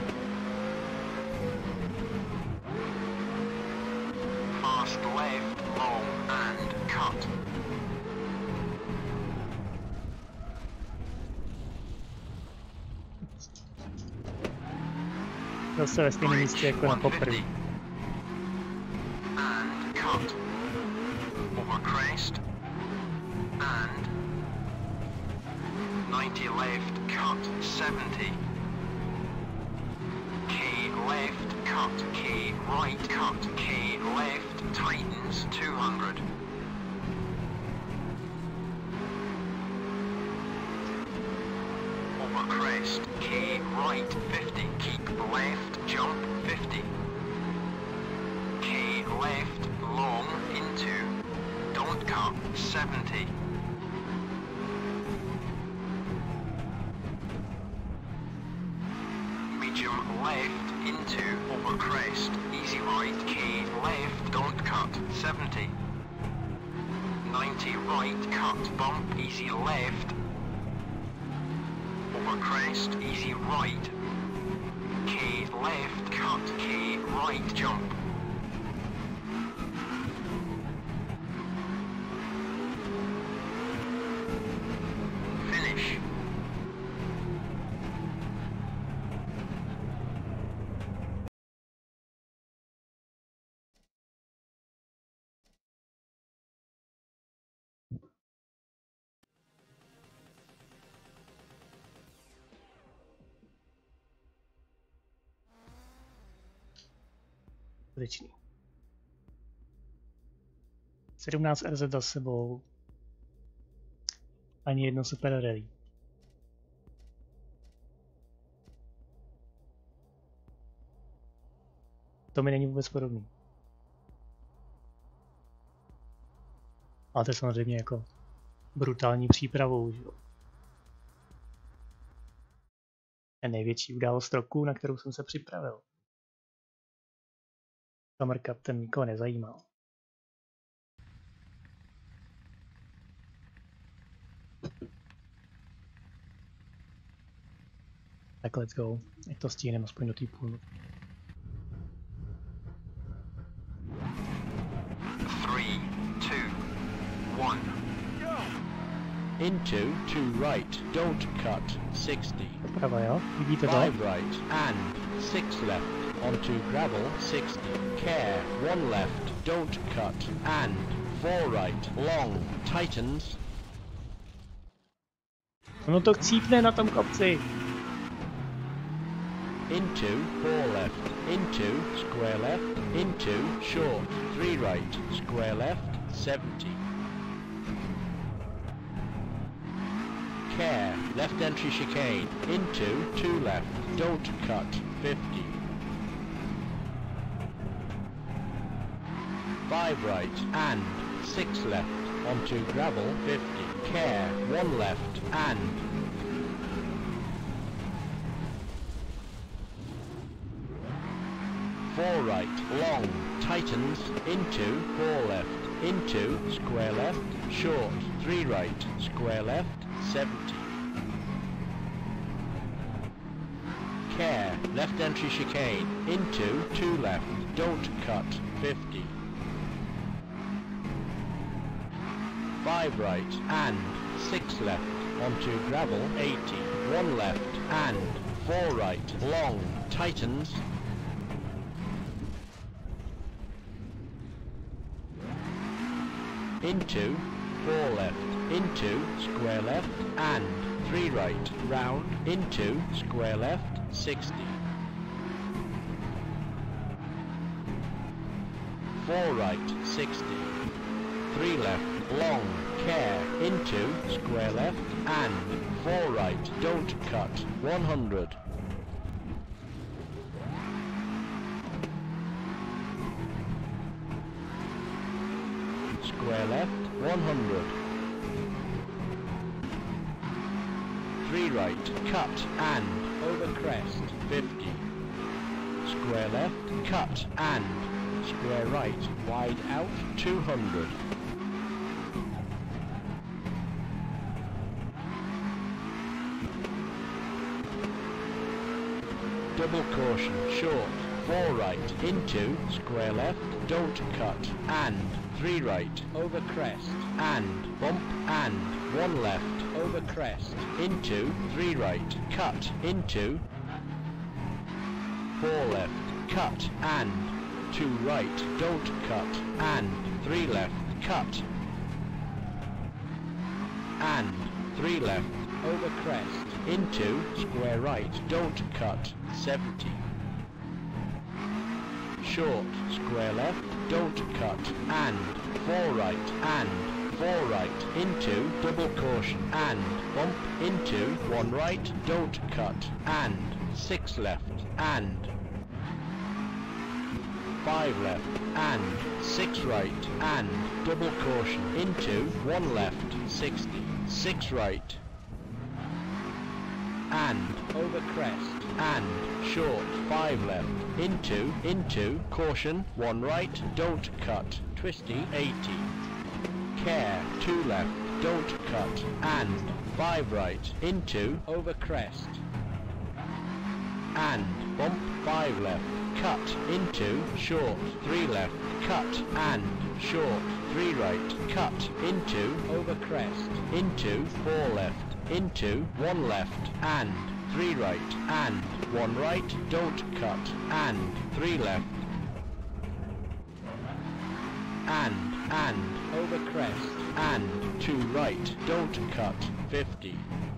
fast left, long, and cut, Zase ve stejném místě jako na poprvé. and cut, over crest, and ninety left, cut, seventy, K left, cut, K right, cut, K left, tightens, two hundred. Over crest, K right, fifty, keep left, jump, fifty, K left, long, into, don't cut, seventy, medium left, into, over crest, easy right, K left, don't cut, seventy, ninety right, cut, bump, easy left, over crest, easy right, K left, cut, K, right, jump. Finish. Skutečný. sedmnáct R Z za sebou. Ani jedno super rally. To mi není vůbec podobný. Ale to je samozřejmě jako brutální přípravou, že jo. Je největší událost roku, na kterou jsem se připravil. Summer Cup ten nikoho nezajímal. Tak let's go. Jak to stihneme aspoň do té půl. Three, two, one. Into, to right, don't cut, sixty. Doprava, jo? Vidíte to? Five right and six left. Onto gravel, sixty. Care, one left, don't cut, and four right, long, tightens. Ono to chcípne na tom kopci. Into, four left, into, square left, into, short, three right, square left, seventy. Care, left entry chicane, into, two left, don't cut, fifty. Five right and six left, onto gravel, fifty. Care, one left and four right, long, tightens, into, four left, into, square left, short, three right, square left, seventy. Care, left entry chicane, into, two left, don't cut, fifty. Five right and six left, onto gravel, eighty. One left and four right, long, tightens. Into, four left, into, square left, and three right, round, into, square left, sixty. Four right, sixty. Three left, long, care, into, square left, and four right, don't cut, one hundred. Square left, one hundred. Three right, cut, and over crest, fifty. Square left, cut, and square right, wide out, two hundred. Double caution, short, four right, into, square left, don't cut, and three right, over crest, and bump, and one left, over crest, into, three right, cut, into, four left, cut, and two right, don't cut, and three left, cut, and three left, over crest, into, square right, don't cut, seventy. Short, square left, don't cut, and four right, and four right, into, double caution, and bump, into, one right, don't cut, and six left, and five left, and six right, and double caution, into, one left, sixty, six right, and over crest, and short, five left, into, into, caution, one right, don't cut, twisty, eighty. Care, two left, don't cut, and five right, into, over crest, and bump, five left, cut, into, short, three left, cut, and, short, three right, cut, into, over crest, into, four left, into, one left, and, three right, and, one right, don't cut, and, three left, and, and, over crest, and, two right, don't cut, fifty.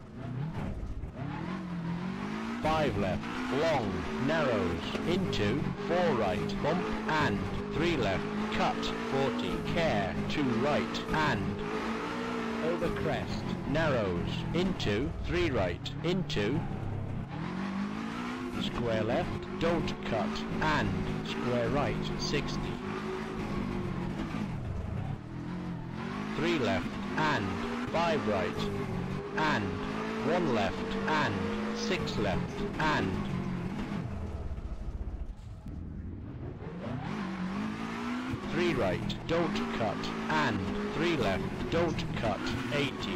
five left, long, narrows, into, four right, bump, and, three left, cut, forty, care, two right, and, over crest, narrows, into, three right, into, square left, don't cut, and, square right, sixty. three left, and, five right, and, one left, and, six left, and, three right, don't cut, and, three left, don't cut, eighty.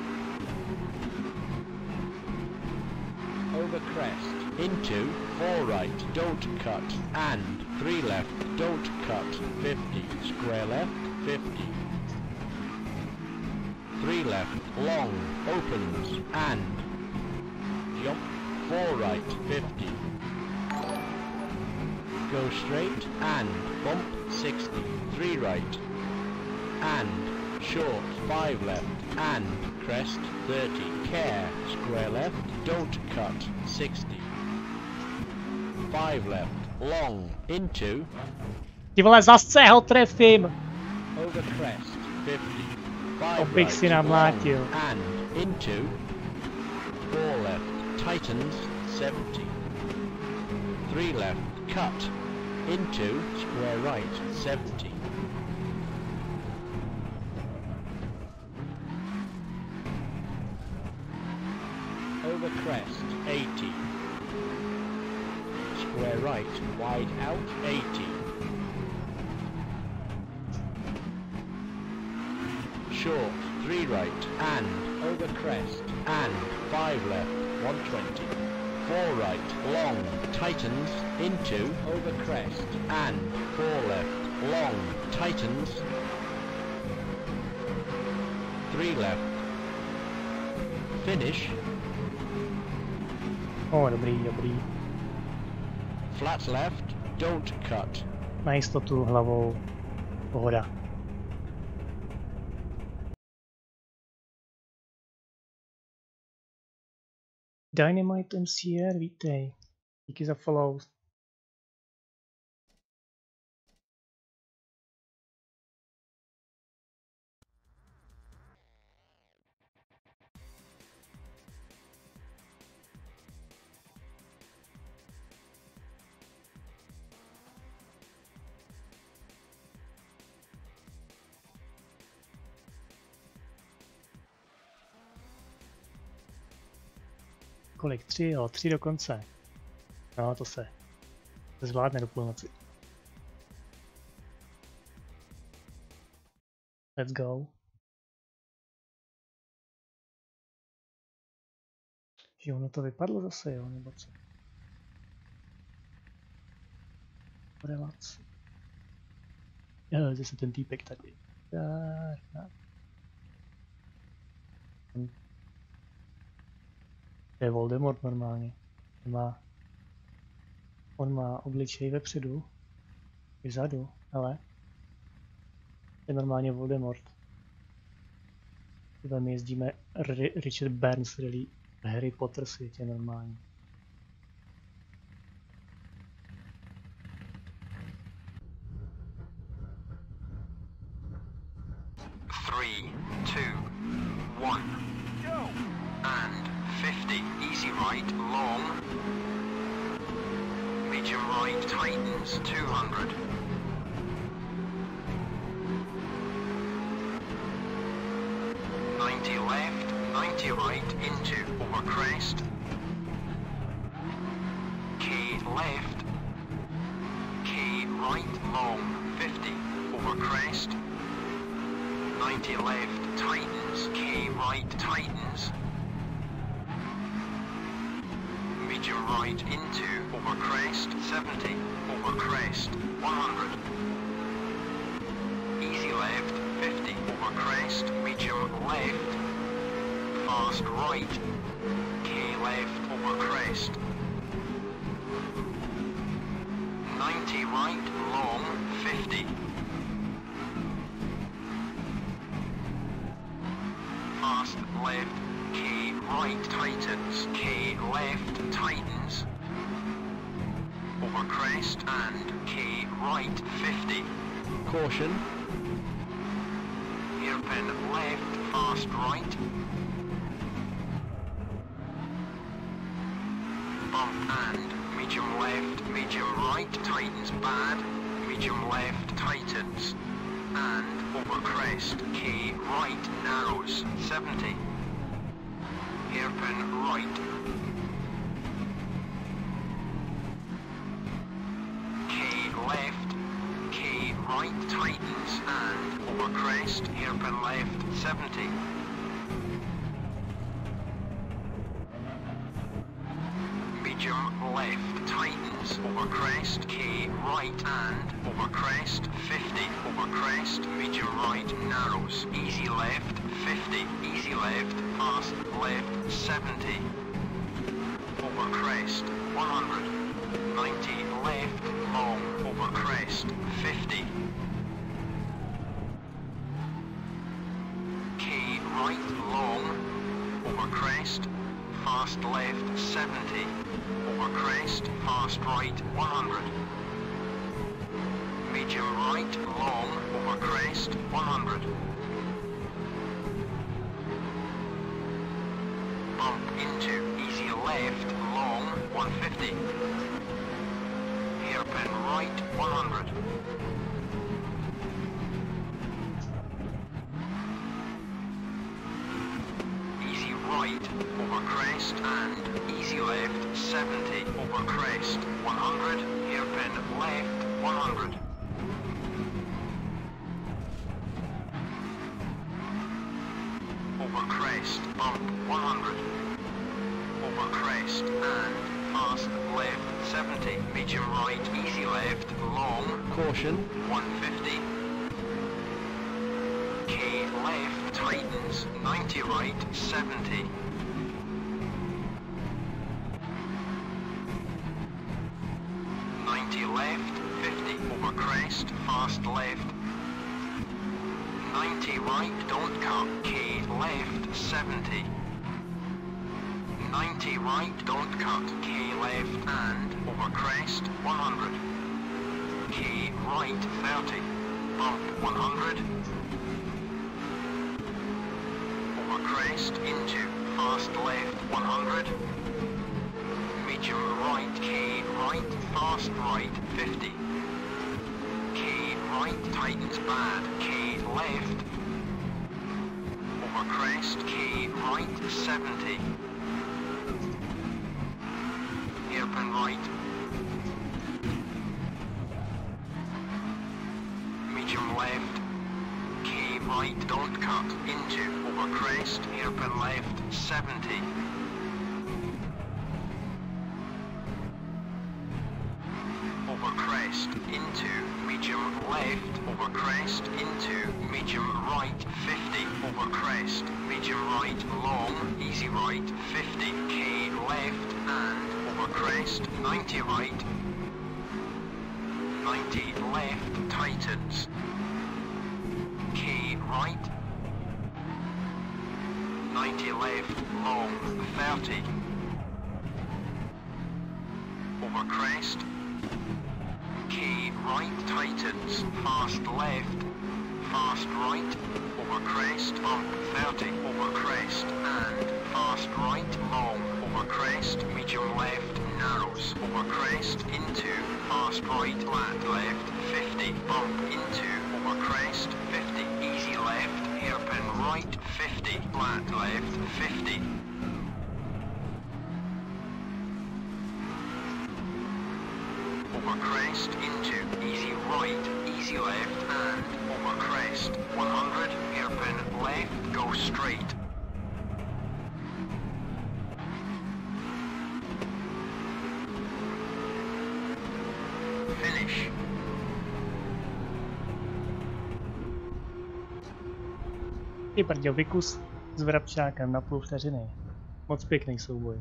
Over crest, into, four right, don't cut, and, three left, don't cut, fifty, square left, fifty. three left, long, opens, and, jump, four right, fifty. Go straight, and, bump, sixty, three right, and, short, five left, and, crest, thirty, care, square left, don't cut, sixty. five left, long, into, Ty vole, zase ho trefím! over crest, fifty. five Opět right, si namlátil. long, and, into, four left, tightens, seventy. three left, cut, into, square right, seventy. Over crest, eighty. Square right, wide out, eighty. Short, three right, and, over crest, and, five left, one twenty. four right, long, tightens, into, over crest, and, four left, long, tightens, three left, finish, O, dobrý, dobrý. flat left, don't cut, Na jistotu hlavou. Pohoda. Dynamite M C R, vítej. Díky za follow. Kolik? Tři, jo, tři do konce. No, to se, to zvládne do půlnoci. Let's go. Že ono to vypadlo zase, jo, nebo co? Relax. Jo, zase ten týpek tady. Tak, tak. To je Voldemort normálně. On má, on má obličej vepředu, i vzadu, ale je normálně Voldemort. Tady my jezdíme R Richard Burns rally v Harry Potter světě normálně. Three, two, one, go! And fifty, easy right, long, medium right, tightens, two hundred. ninety left, ninety right, into, over crest. K left, K right, long, fifty, over crest. ninety left, tightens, K right, tightens. medium right into, over crest, seventy, over crest, one hundred. Easy left, fifty, over crest, medium left, fast right, K left, over crest. ninety right, long, fifty. Fast left, K right, tightens, K left, tightens. Over crest and K right, fifty. Caution. Hairpin left, fast right. Bump and medium left, medium right, tightens bad, medium left, tightens. And over crest, K right, narrows, seventy. Hairpin right. K left, K right, tightens, and over crest, hairpin left, seventy. Medium left, tightens, over crest, K right, and over crest, fifty, over crest, medium right, narrows, easy left, fifty, easy left, fast left, seventy, over crest, one hundred, ninety left, long, over crest, fifty, K right, long, over crest, fast left, seventy, over crest, fast right, one hundred. Medium right, long, over crest, one hundred. Bump into, easy left, long, one fifty. Hairpin right, one hundred. Easy right, over crest, and easy left, seventy, over crest, one hundred, hairpin left, one hundred. Over crest, bump, one hundred. Over crest, and fast left, seventy, medium right, easy left, long, Caution. one fifty. K left, tightens, ninety right, seventy. ninety left, fifty, over crest, fast left. ninety right, don't cut, K left, seventy. ninety right, don't cut, K left, and over crest, one hundred. K right, thirty. Bump, one hundred. Over crest, into, fast left, one hundred. Medium right, K right, fast right, fifty. K right, tightens bad, K left. Over crest, K right, seventy. Hairpin right. Medium left. K right, don't cut, into, over crest, hairpin left, seventy. Over crest, into, medium left, over crest, into, medium right, fifty, over crest, medium right, long, easy right, fifty, K left, and over crest, ninety right, ninety left, tightens, K right, ninety left, long, thirty, over crest, K right, tightens, fast left, fast right, over crest, bump, thirty, over crest, and fast right, long, over crest, medium left, narrows, over crest, into, fast right, flat left, fifty, bump, into, over crest, fifty, easy left, hairpin right, fifty, flat left, fifty. Over crest, into, easy right, easy left, and over crest, one hundred, hairpin left, go straight. finish. Ty brďo, vykus s vrabčákem na půl vteřiny. Moc pěkný souboj.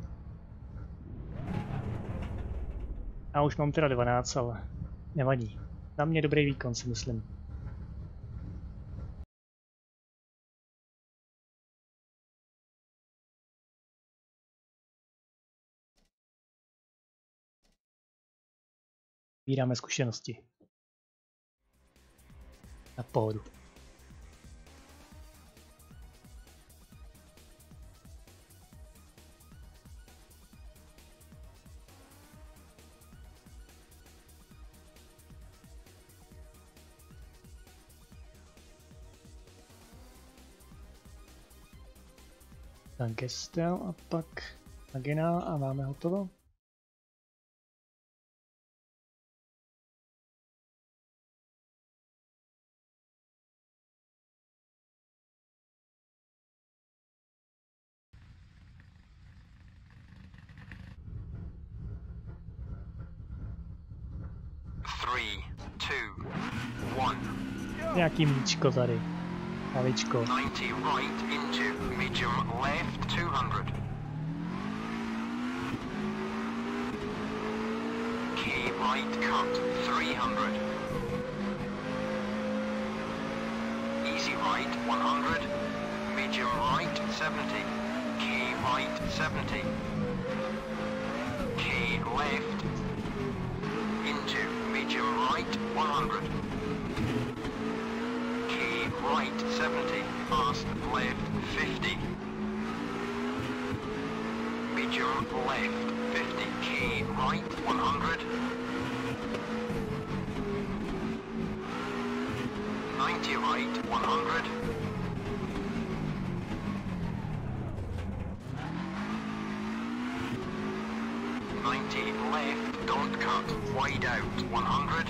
Já už mám teda dvanáct, ale nevadí. Na mě dobrý výkon, si myslím. Sbíráme zkušenosti. Na pohodu. Tak gestel a pak agena a máme hotovo. Three, two, one. Nějaký míčko tady. Havičko. ninety right into medium left two hundred. Key right cut three hundred. Easy right one hundred. Medium right seventy. Key right seventy. Key left into medium right one hundred. Key right seventy, fast left fifty. Medium left fifty, key right one hundred. ninety right one hundred. ninety left, don't cut, wide out one hundred.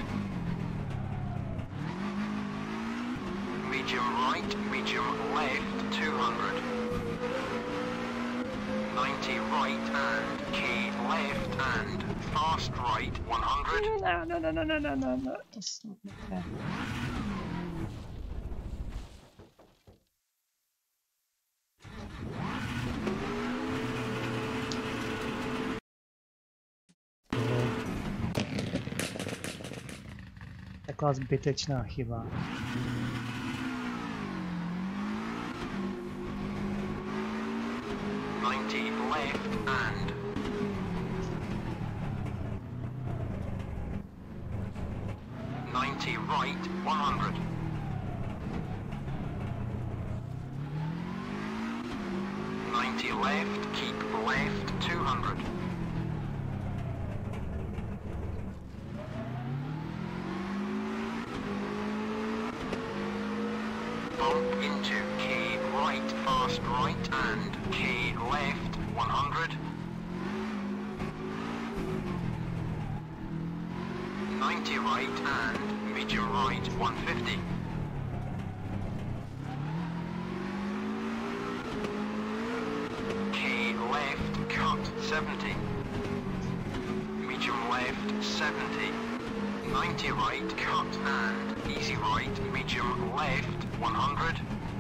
Medium right, medium left, two hundred. ninety right and key left and fast right, one hundred. No, no, no, no, no, no, no, no. That's not fair. Taková zbytečná chyba. ninety left and ninety right, one hundred. ninety left, keep left, two hundred. Bump into key right, fast right, and key left, one hundred. ninety right and medium right, one fifty. Key left, cut, seventy. Medium left, seventy. ninety right, cut, and easy right, medium left, one hundred.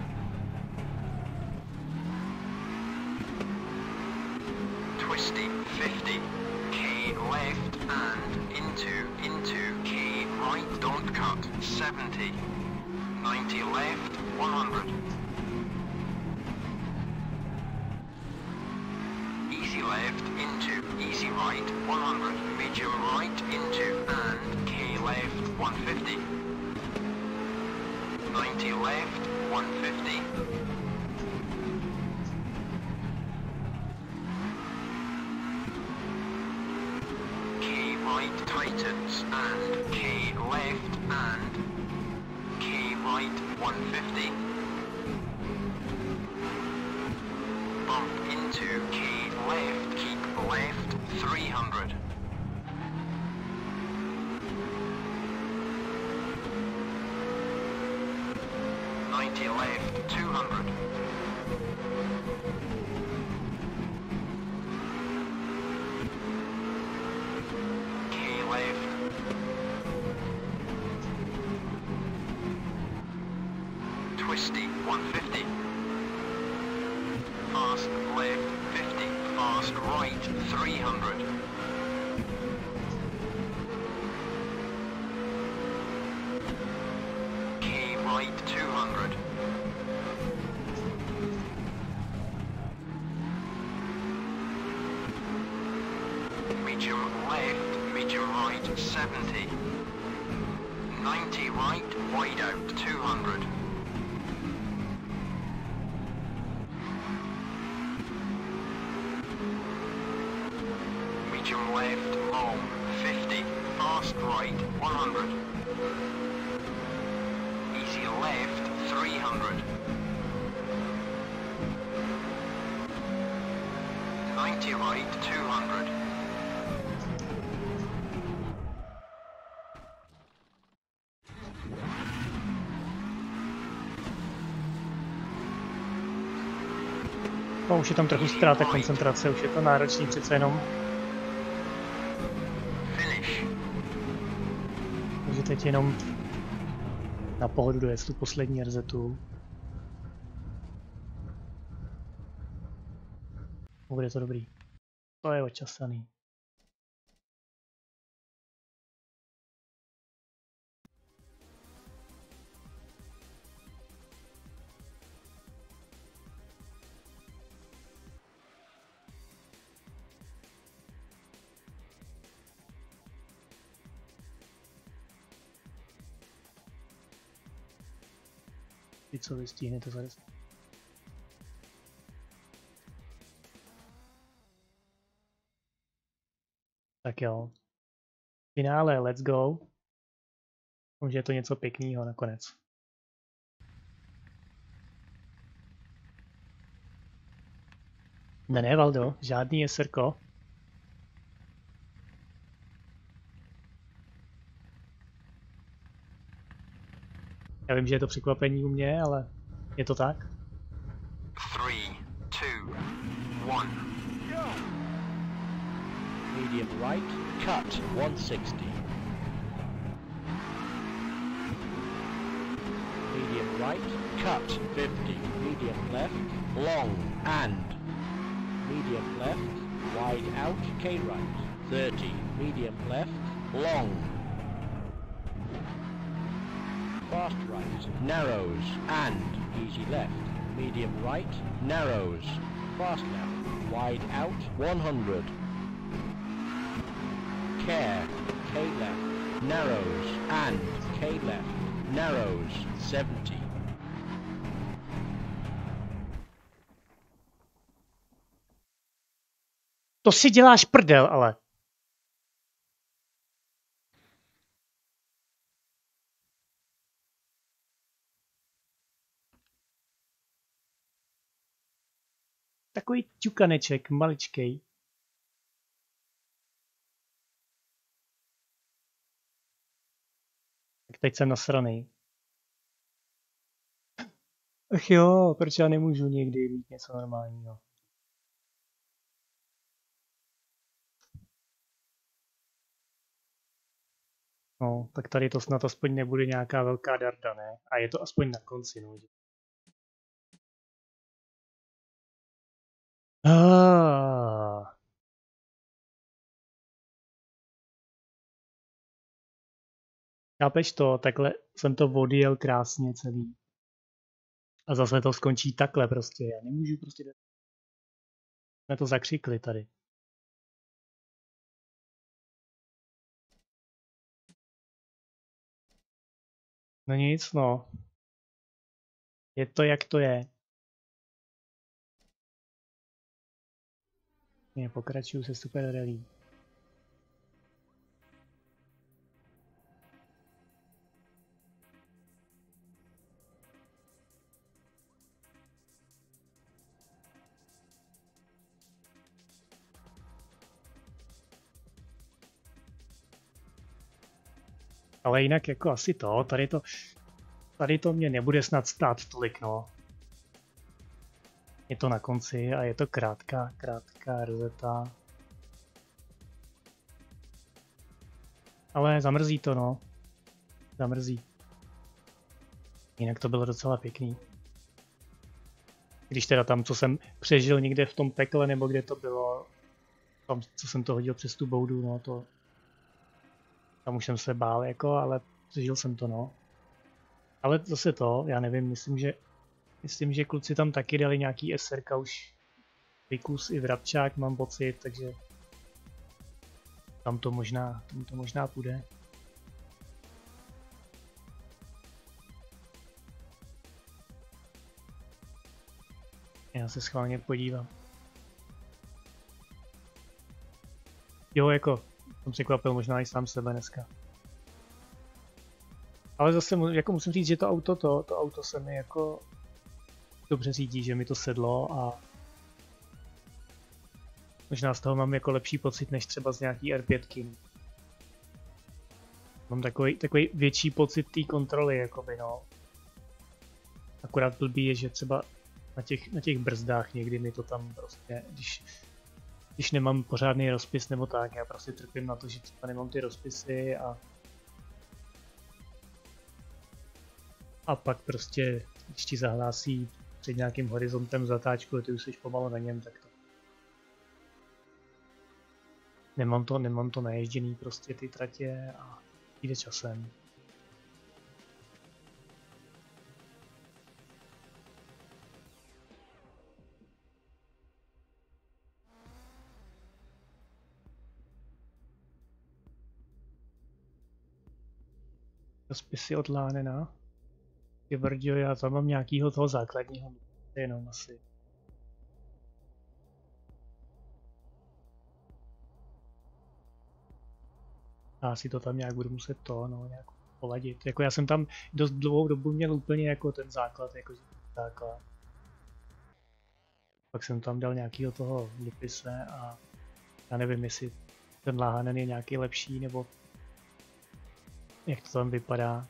Twisty, fifty. Key left and into, into, key right, don't cut, seventy. ninety left, one hundred. Easy left, into, easy right, one hundred. Medium right, into, and key left, one fifty. ninety left, one fifty. Key right tightens and key left and key right, one fifty. Bump into key left, keep left, three hundred. ninety left, two hundred. Key left. one fifty. Fast left fifty. Fast right three hundred. K right two hundred. Medium left, medium right seventy. ninety right, wide out two hundred. Medium left, long, fifty. Fast right, one hundred. Easy left, three hundred. ninety right, two hundred. No, už je tam trochu ztráta koncentrace, už je to náročný přece jenom. Takže teď jenom na pohodu dojet tu poslední rezetu. Bude to dobrý. To je očasaný. Vy co vy stihnete za deset. Tak jo. Finále, let's go. Už je to něco pěkného nakonec. Ne, ne, Valdo, žádný jeserko. Já vím, že je to překvapení u mě, ale je to tak. three, two, one. Medium right, cut one sixty. Medium right, cut fifty. Medium left, long and. Medium left, wide out, K right, thirty. Medium left, long. Fast right, narrows and easy left. Medium right, narrows. Fast left, wide out, one hundred. Care, K left, narrows and K left, narrows, seventy. To si děláš prdel, ale. Takový ťukaneček, maličkej. Tak teď jsem nasranej. Ach jo, proč já nemůžu někdy mít něco normálního? No, tak tady to snad aspoň nebude nějaká velká darda, ne? A je to aspoň na konci, no. Ah. Chápeš to? Takhle jsem to odjel krásně celý. A zase to skončí takhle prostě. Já nemůžu prostě... Jsme to zakřikli tady. No nic, no. Je to jak to je. Je, pokračuju se Super Rally. Ale jinak jako asi to, tady to, tady to mě nebude snad stát tolik, no. Je to na konci a je to krátká, krátká rozeta. Ale zamrzí to, no. Zamrzí. Jinak to bylo docela pěkný. Když teda tam, co jsem přežil někde v tom pekle, nebo kde to bylo, tam, co jsem to hodil přes tu boudu, no to... Tam už jsem se bál, jako, ale přežil jsem to, no. Ale zase to, já nevím, myslím, že... Myslím, že kluci tam taky dali nějaký SRka už Vikus i Vrabčák, mám pocit, takže... Tam to možná, tam to možná půjde. Já se schválně podívám. Jo, jako, jsem překvapil možná i sám sebe dneska. Ale zase jako musím říct, že to auto, to, to auto se mi jako dobře řídí, že mi to sedlo a možná z toho mám jako lepší pocit než třeba z nějaký R pět. Mám takový, takový větší pocit té kontroly, jakoby no. Akorát blbý je, že třeba na těch, na těch brzdách někdy mi to tam prostě, když, když nemám pořádný rozpis nebo tak, já prostě trpím na to, že třeba nemám ty rozpisy a a pak prostě, když ti zahlásí před nějakým horizontem zatáčku a ty už jsi pomalu na něm, tak to nemám to, nemám to naježděný prostě ty tratě a jde časem. Rozpisy od Lánena. Je brďo, já tam mám nějakýho toho základního, jenom asi. Já si to tam nějak budu muset to, no, nějak poladit. Jako já jsem tam dost dlouhou dobu měl úplně jako ten základ, jako základ. Pak jsem tam dal nějakýho toho Lupise a já nevím, jestli ten Láhanen je nějaký lepší, nebo jak to tam vypadá.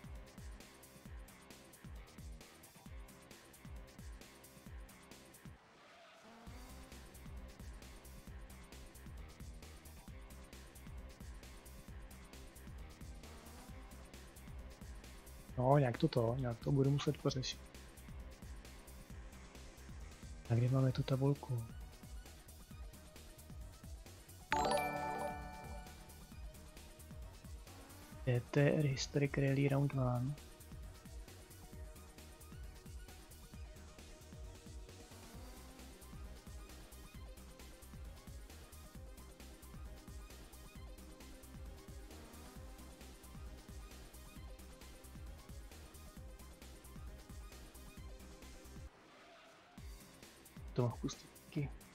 No, nějak to to, nějak to budu muset pořešit. A kde máme tu tabulku? D T R Historic Rally Round one. To mohu pustit taky.